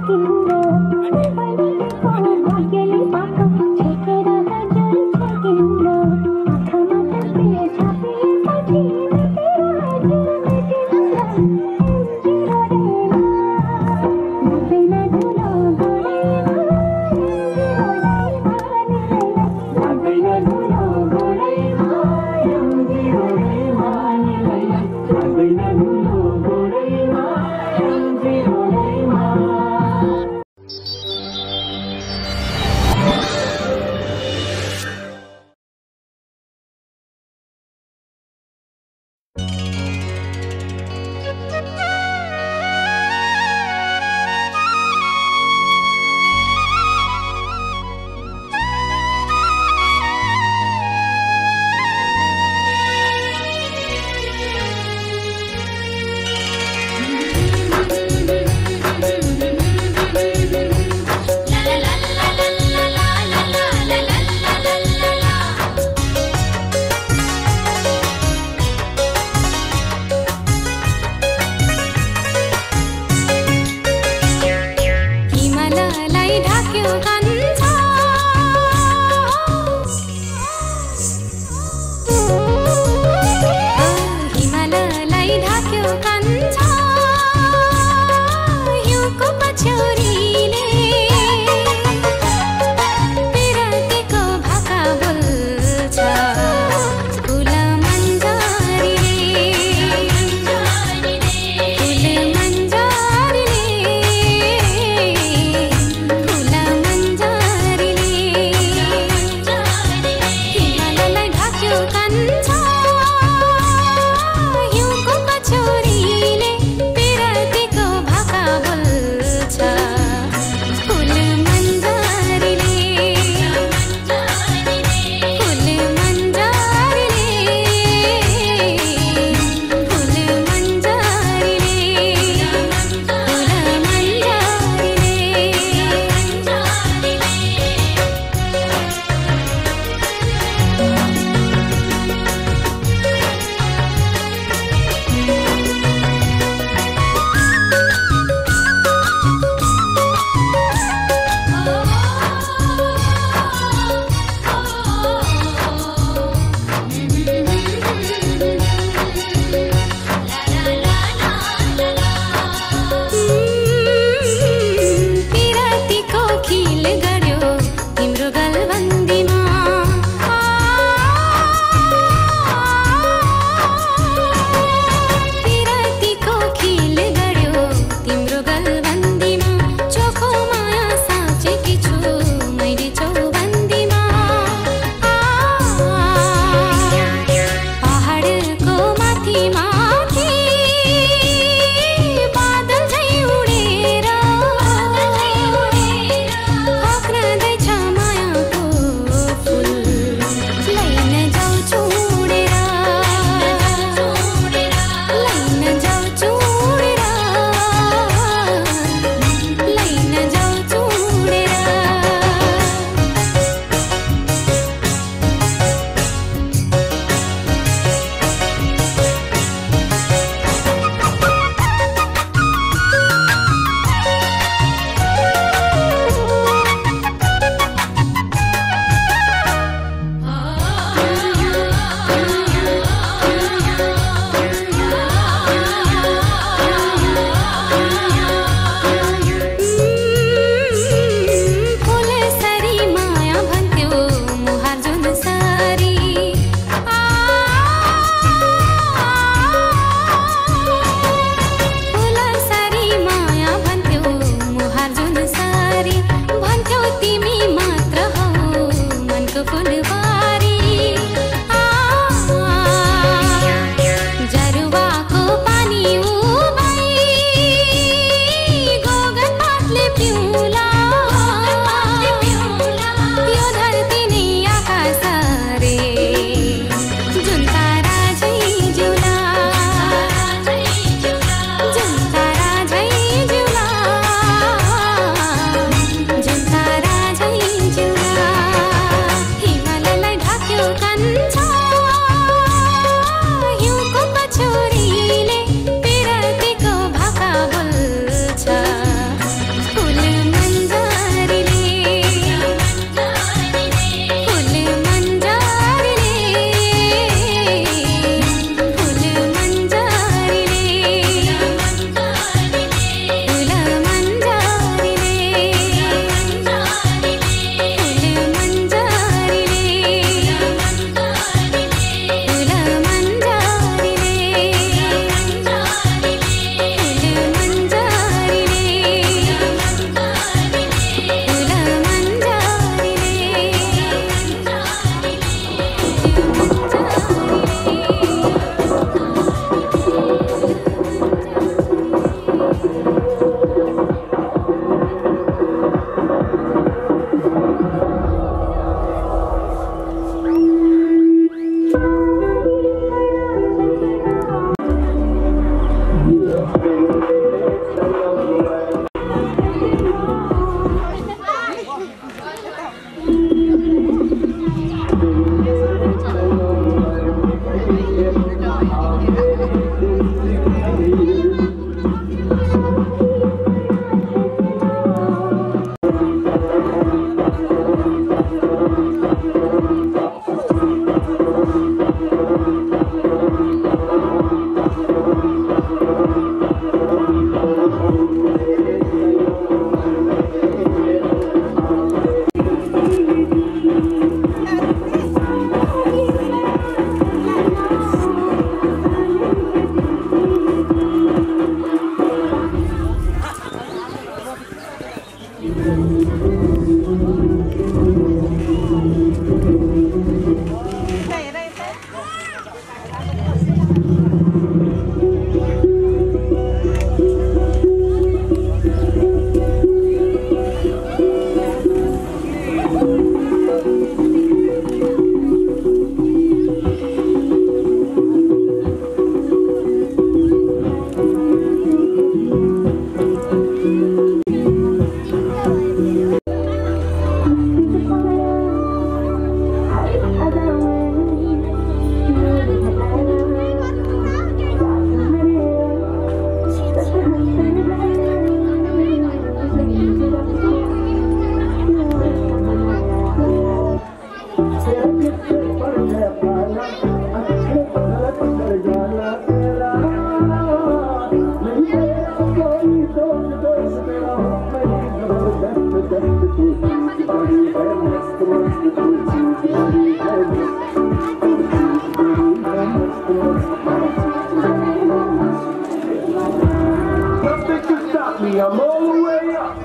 I'm all the way up.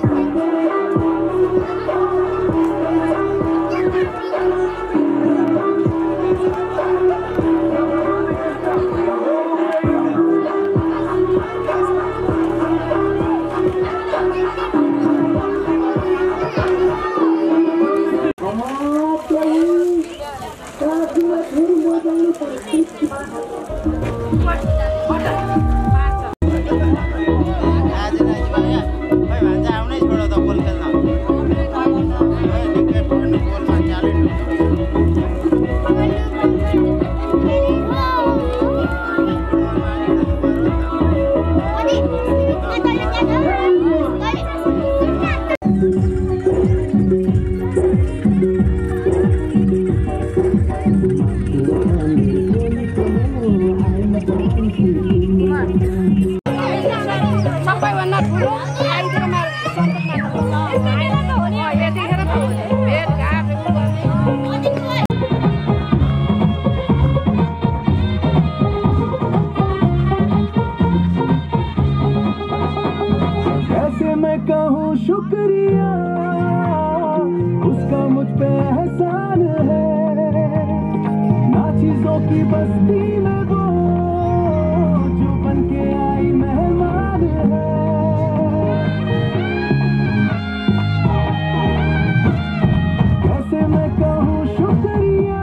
शुक्रिया उसका मुझ पे एहसान है, ना चीजों की बस्ती में वो जो बन के आई मेहमान है। कैसे मैं कहूँ शुक्रिया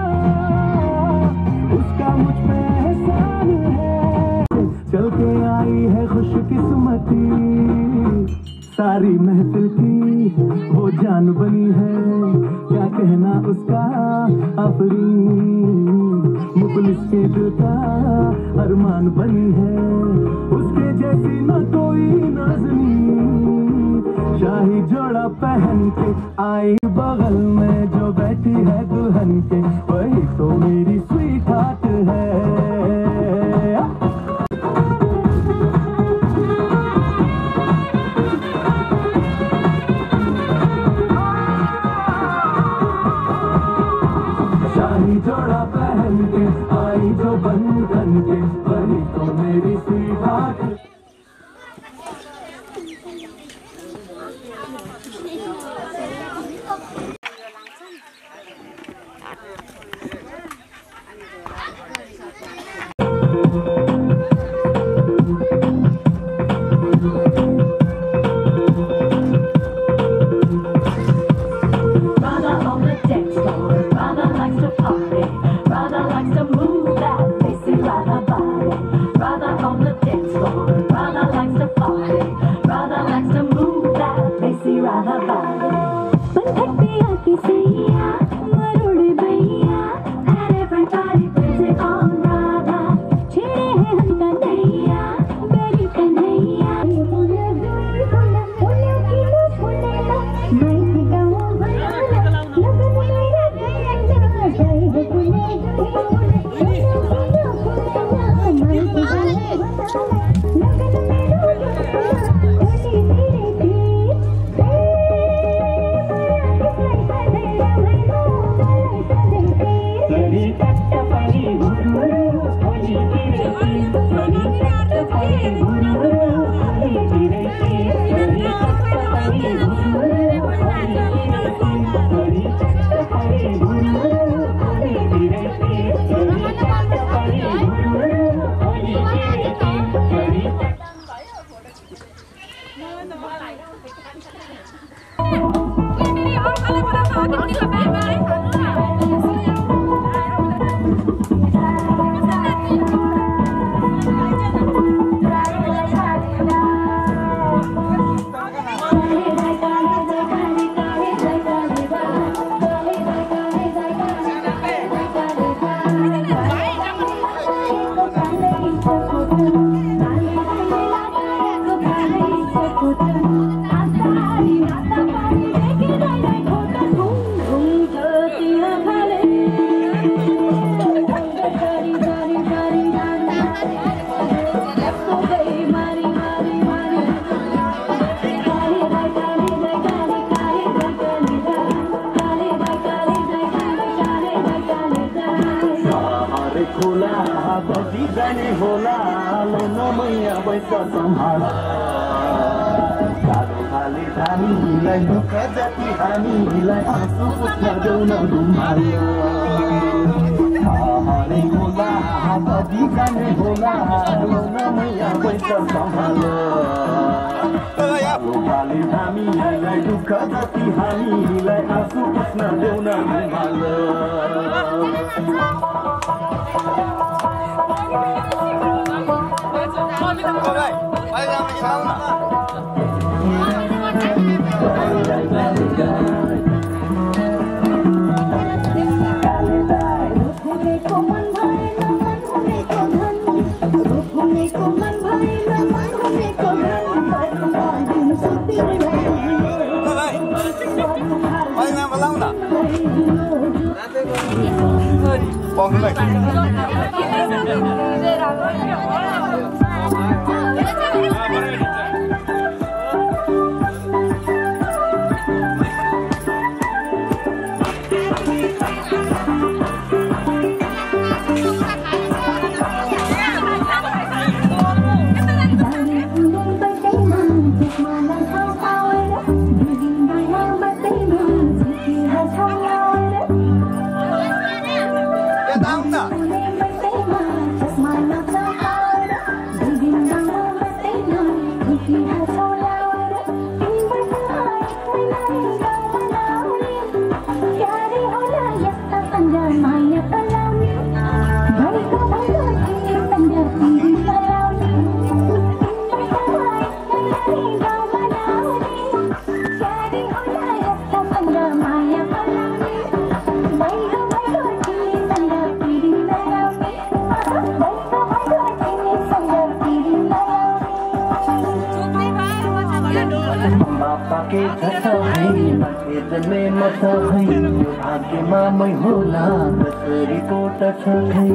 उसका मुझ पे एहसान है, चल के आई है खुशकिस्मती सारी महफिल की वो जान बनी है, क्या कहना उसका आफरी मुखलिस के दिल का अरमान बनी है। उसके जैसी न कोई नाज़नी शाही जोड़ा पहन के आई बगल में जो बैठी है दुल्हन के, वही तो मेरी स्वीट हार्ट है। जोड़ा पहन के आई जो बंधन के, वही तो मेरी स्वीट मैया बैठ सम्हाल साधु खाले हामीलाई दुःख जति हामीलाई आँसु पुस्न देऊ न रुमाल हरे होला कति जाने होला मैया बैठ सम्हाल साधु खाले हामीलाई दुःख जति हामीलाई आँसु पुस्न देऊ न रुमाल भाग्यमा मै होला कसरी कोट छ खै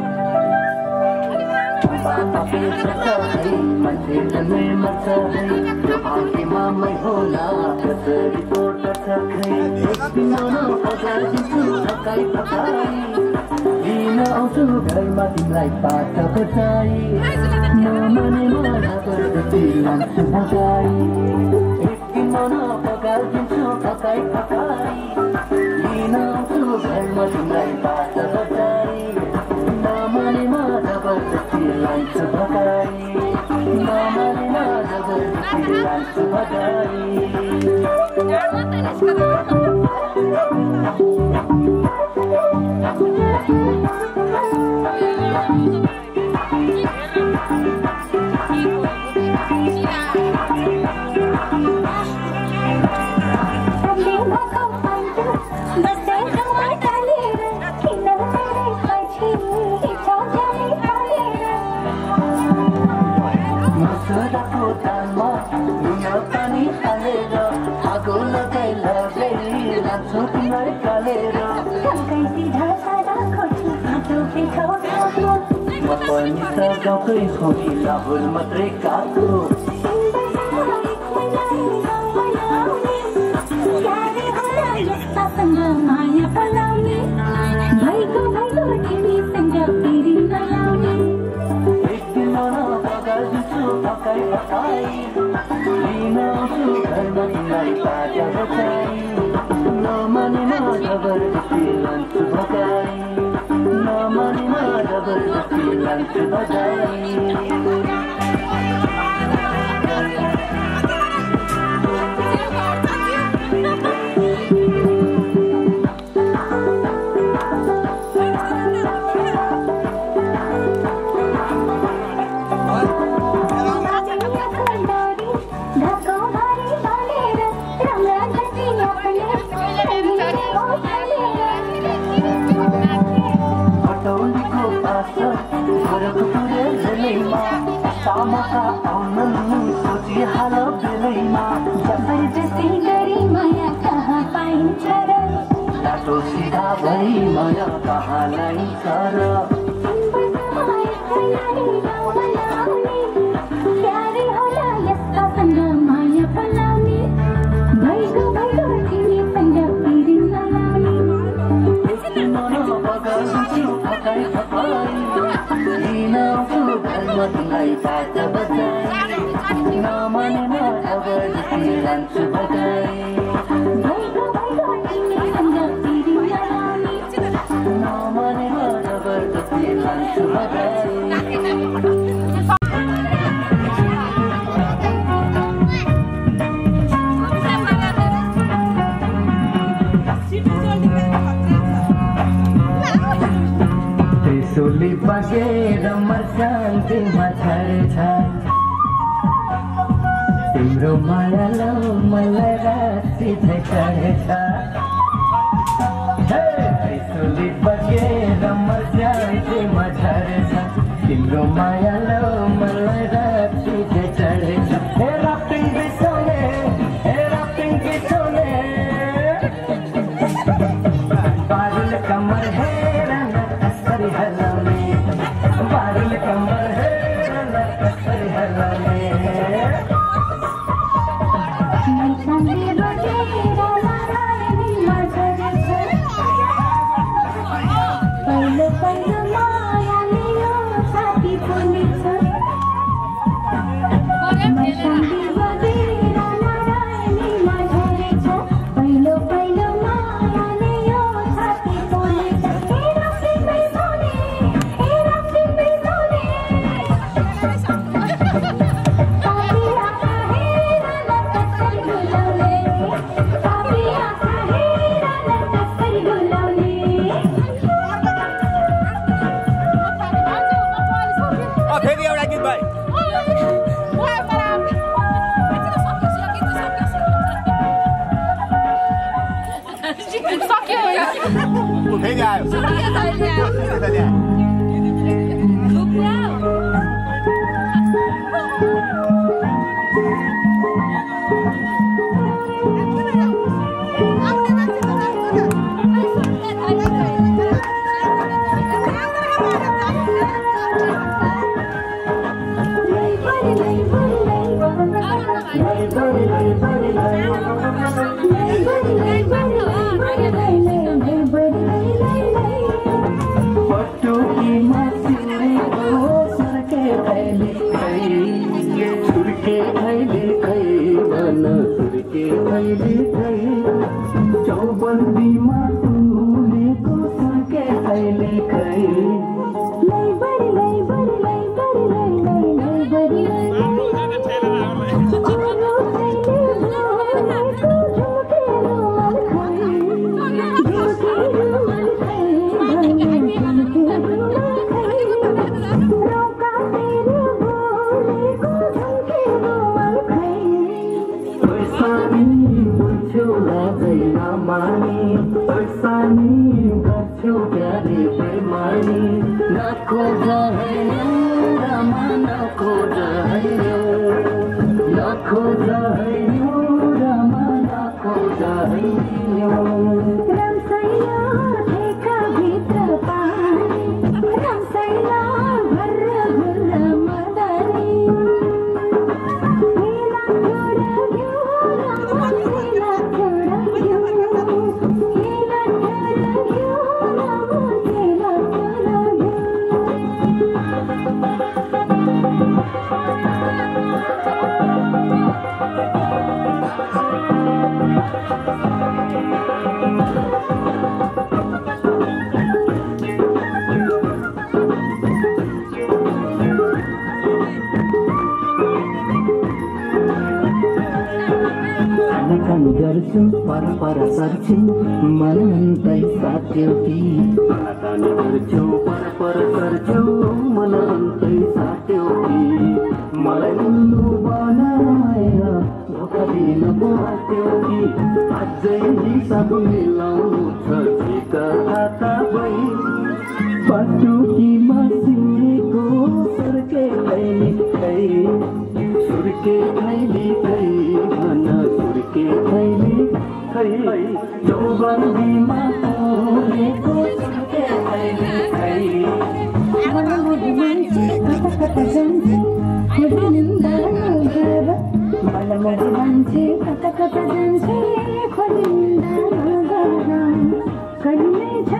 बाबाको छ खै मान्छे जन्मे मर्छ है भाग्यमा मै होला कसरी कोट छ खै मन पगाइदिन्छु थकाइ थकाइ लिन आउँछु घरमा तिमीलाई पाठ बचाइ नमाने मना गर्दै लान्छु भगाइ मन पगाइदिन्छु थकाइ थकाइ लिन आउँछु घरमा तिमीलाई पाठ बचाइ नमाने मना गर्दै लान्छु भगाइ नमाने मना गर्दै लान्छु भगाइ गाउँकै छोरी लाहुल मात्रै काको माया पलाउने भैगो भैगो तिमीसँग फेरि नलाउने एकदिन पगाइदिन्छु थकाइ थकाइ लिन आउँछु घरमा तिमीलाई बाजा बजाइ नमाने जबरजस्ती लान्छु भगाइ नमाने जबरजस्ती लान्छु भगाइ सामका आउनु सोची हाल बेलैमा जबरजस्ती गरी माया कहाँ पाइन्छ र बाटो सिधा भई माया कहाँ लाइन्छ र प्यारे होला यस्तासँग माया पलाउने भैगो भैगो तिमीसँग फेरि नलाउने मन बगाउँछु थकाइ थकाइ लिन आउँछु घरमा तिमीलाई बात बताए नमानेन अबदेखि लान्छु बताए नमानेन जबरजस्ती लान्छु बताए त्रिशूली बगेर मर्कान्तिमा छर्छ तिम्रो मायालो मलाई राति झैँ चढेछ त्रिशूली बगेर मर्कान्तिमा छर्छ तिम्रो मायालो मलाई राति झैँ चढेछ हे राफ्टिङ बिसाउने हे राफ्टिङ बिसाउने बादल कमर हेर न कसरी हलाउने बादल कमर हेर न कसरी हलाउने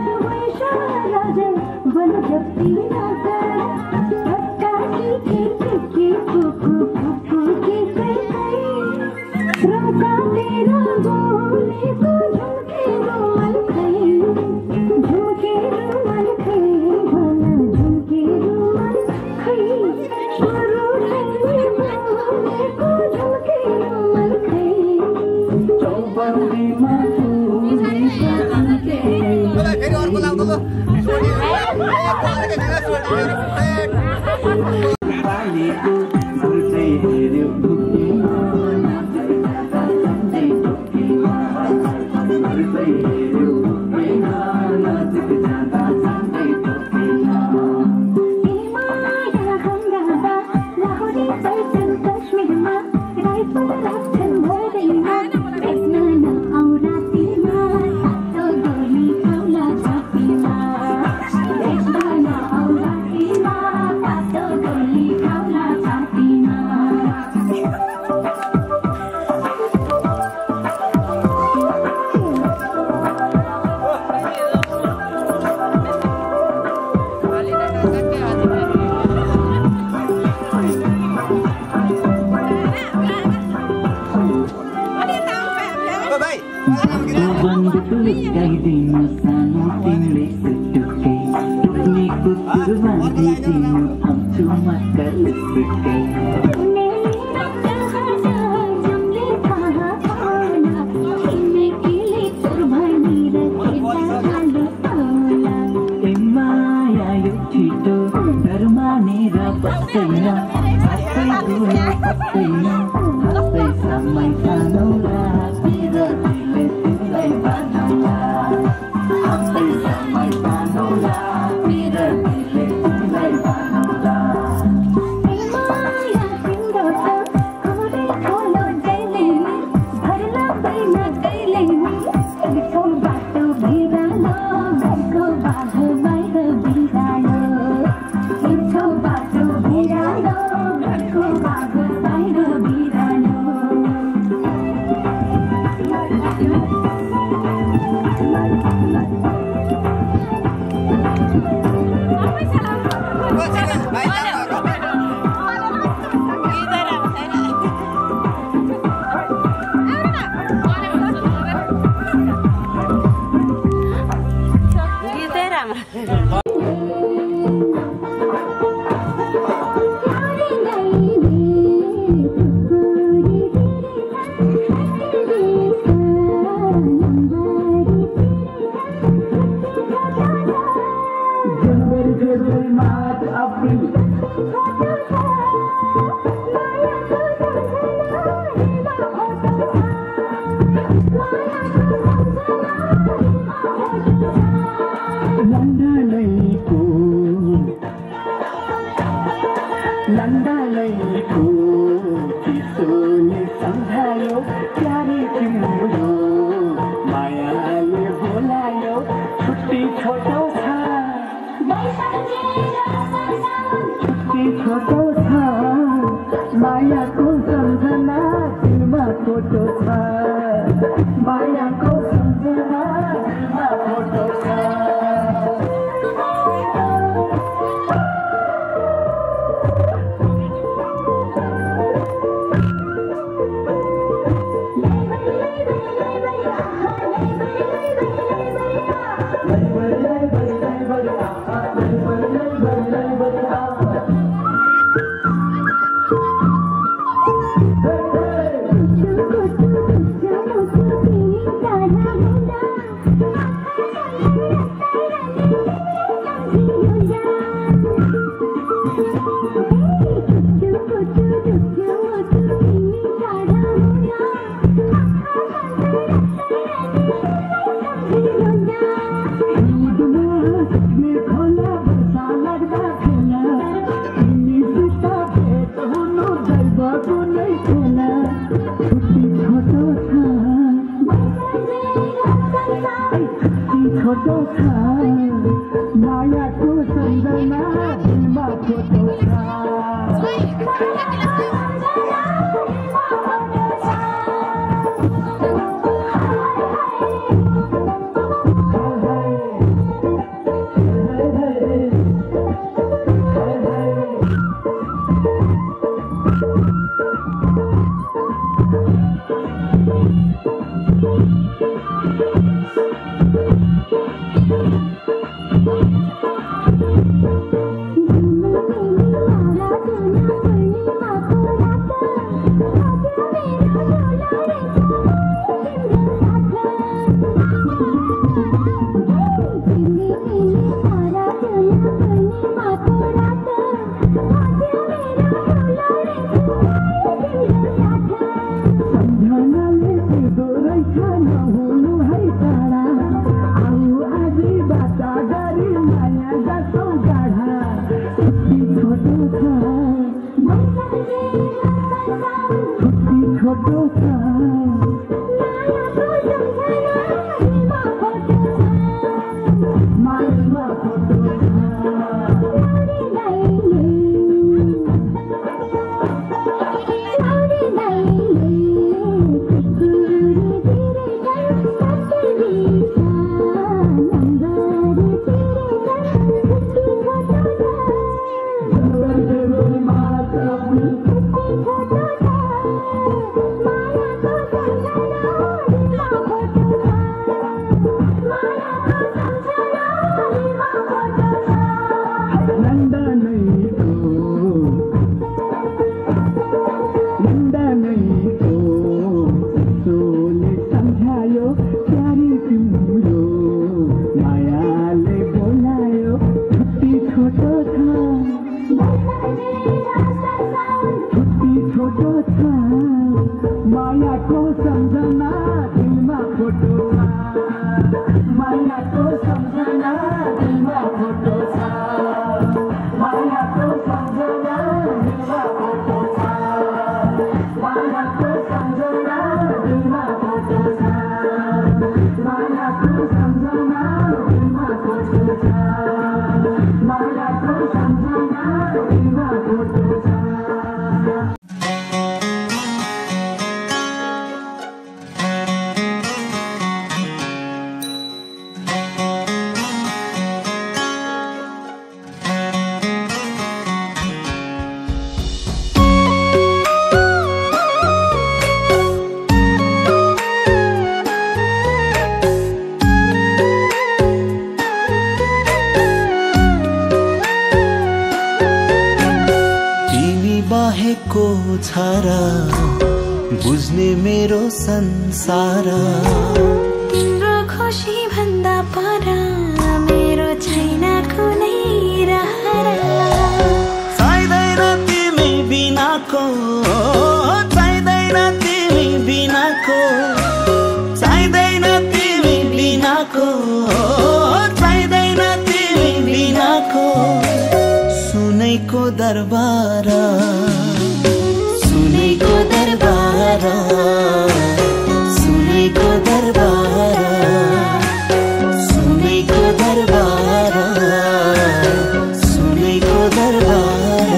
Thank you. भनेको घुर्दै हेऱ्यो ढुकीमा झन्डै ढुकीमा घुर्दै हेऱ्यो ढुकीमा नजिक जाँदा झन्डै ढुकीमा गाइदिनु सानो तिमीले सुटुकै कुर्ने कुकुर बाँधिदिनु आउँछु म कलसुकै ए माया यो छिटो डर मानेर बस्दैन आफै दुलो सक्दैन आफै समय सानौला बिरतीले तिमीलाई बाँधौला आफै समय सानौला बिरतीले तिमीलाई बाँधौला नन्दनैको चिसोले सम्झायो प्यारी तिम्रो मायाले बोलायो छुट्टी छोटो छ छुट्टी छोटो छ मायाको सम्झना दिलमा फोटो छ मायाको सम्झना दिलमा फोटो छ छोटो छ मायाको सम्झना दिलमा फोटो छ छारा बुझ्ने मेरो संसार तिम्रो खुसी भन्दा पर मेरो छैन कुनै रहर चाहिँदैन तिमी बिनाको चाहिँदैन तिमी बिनाको चाहिँदैन तिमी बिनाको चाहिँदैन तिमी बिनाको सुनैको दरबार सुनैको दरबार सुनैको दरबार सुनैको दरबार सुनैको दरबार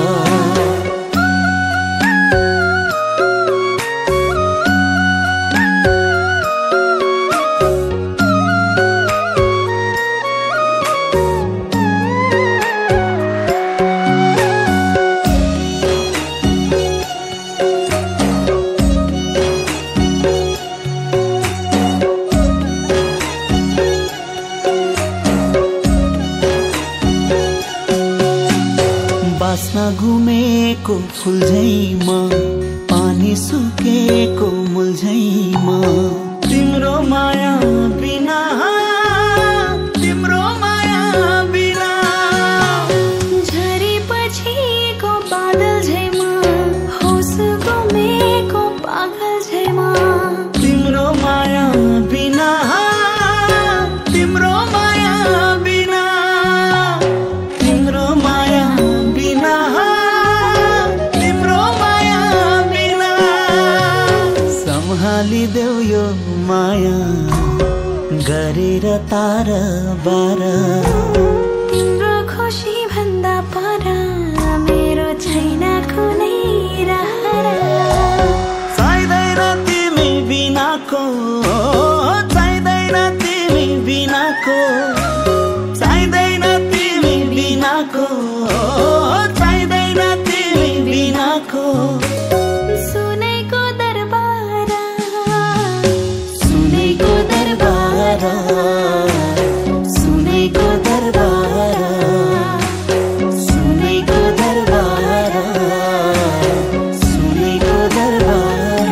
बास्ना घुमेको फुल झैमा पानी सुकेको मूल झैमा तिम्रो माया बिना तिम्रो माया बिना झरी पछिको बादल झैमा होस घुमेको पागल झैमा तिम्रो माया बिना तिम्रो माया बिना तिम्रो माया बिना तिम्रो माया बिना सम्हालिदेऊ यो माया गरेर तार बार तिम्रो खुसी भन्दा पर मेरो छैन कुनै रहर चाहिँदैन तिमी बिनाको चाहिँदैन तिमी बिनाको चाहिँदैन तिमी बिनाको चाहिँदैन तिमी बिनाको सुनैको दरबार सुनैको दरबार सुनैको दरबार सुनैको दरबार सुनैको दरबार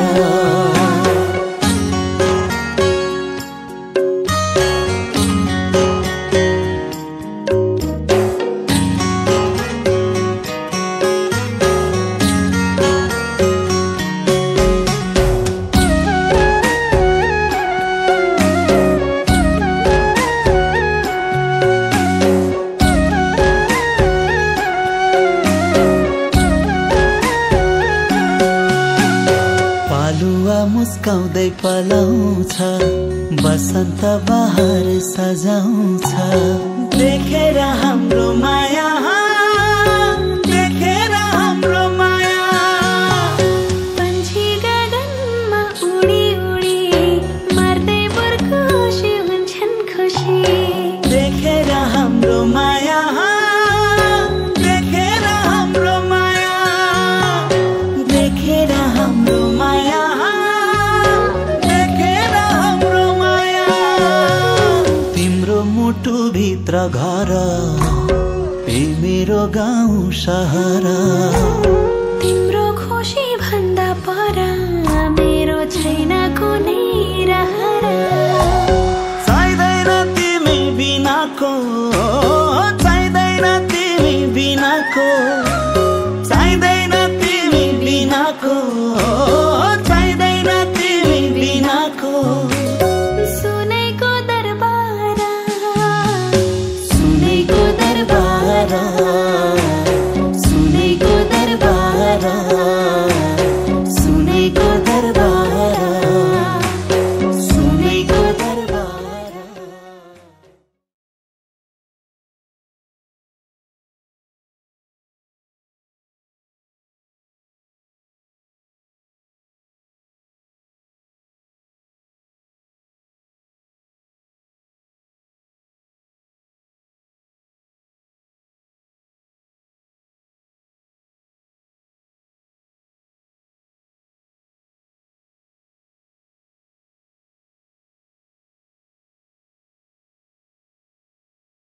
फर्काउँदै पलाउँछ बसन्त बहार सजाउँछ देखेर हाम्रो माया देखेर हाम्रो माया पन्छी गगनमा उडी उडी मर्दै बर्खुसी हुन्छन् खुसी देखेर हाम्रो माया देखेर हाम्रो माया देखेर हाम्रो माया देखेर हाम्रो माया तिम्रो मुटु भित्र घर ए मेरो गाउँ सहर तिम्रो खुसी भन्दा पर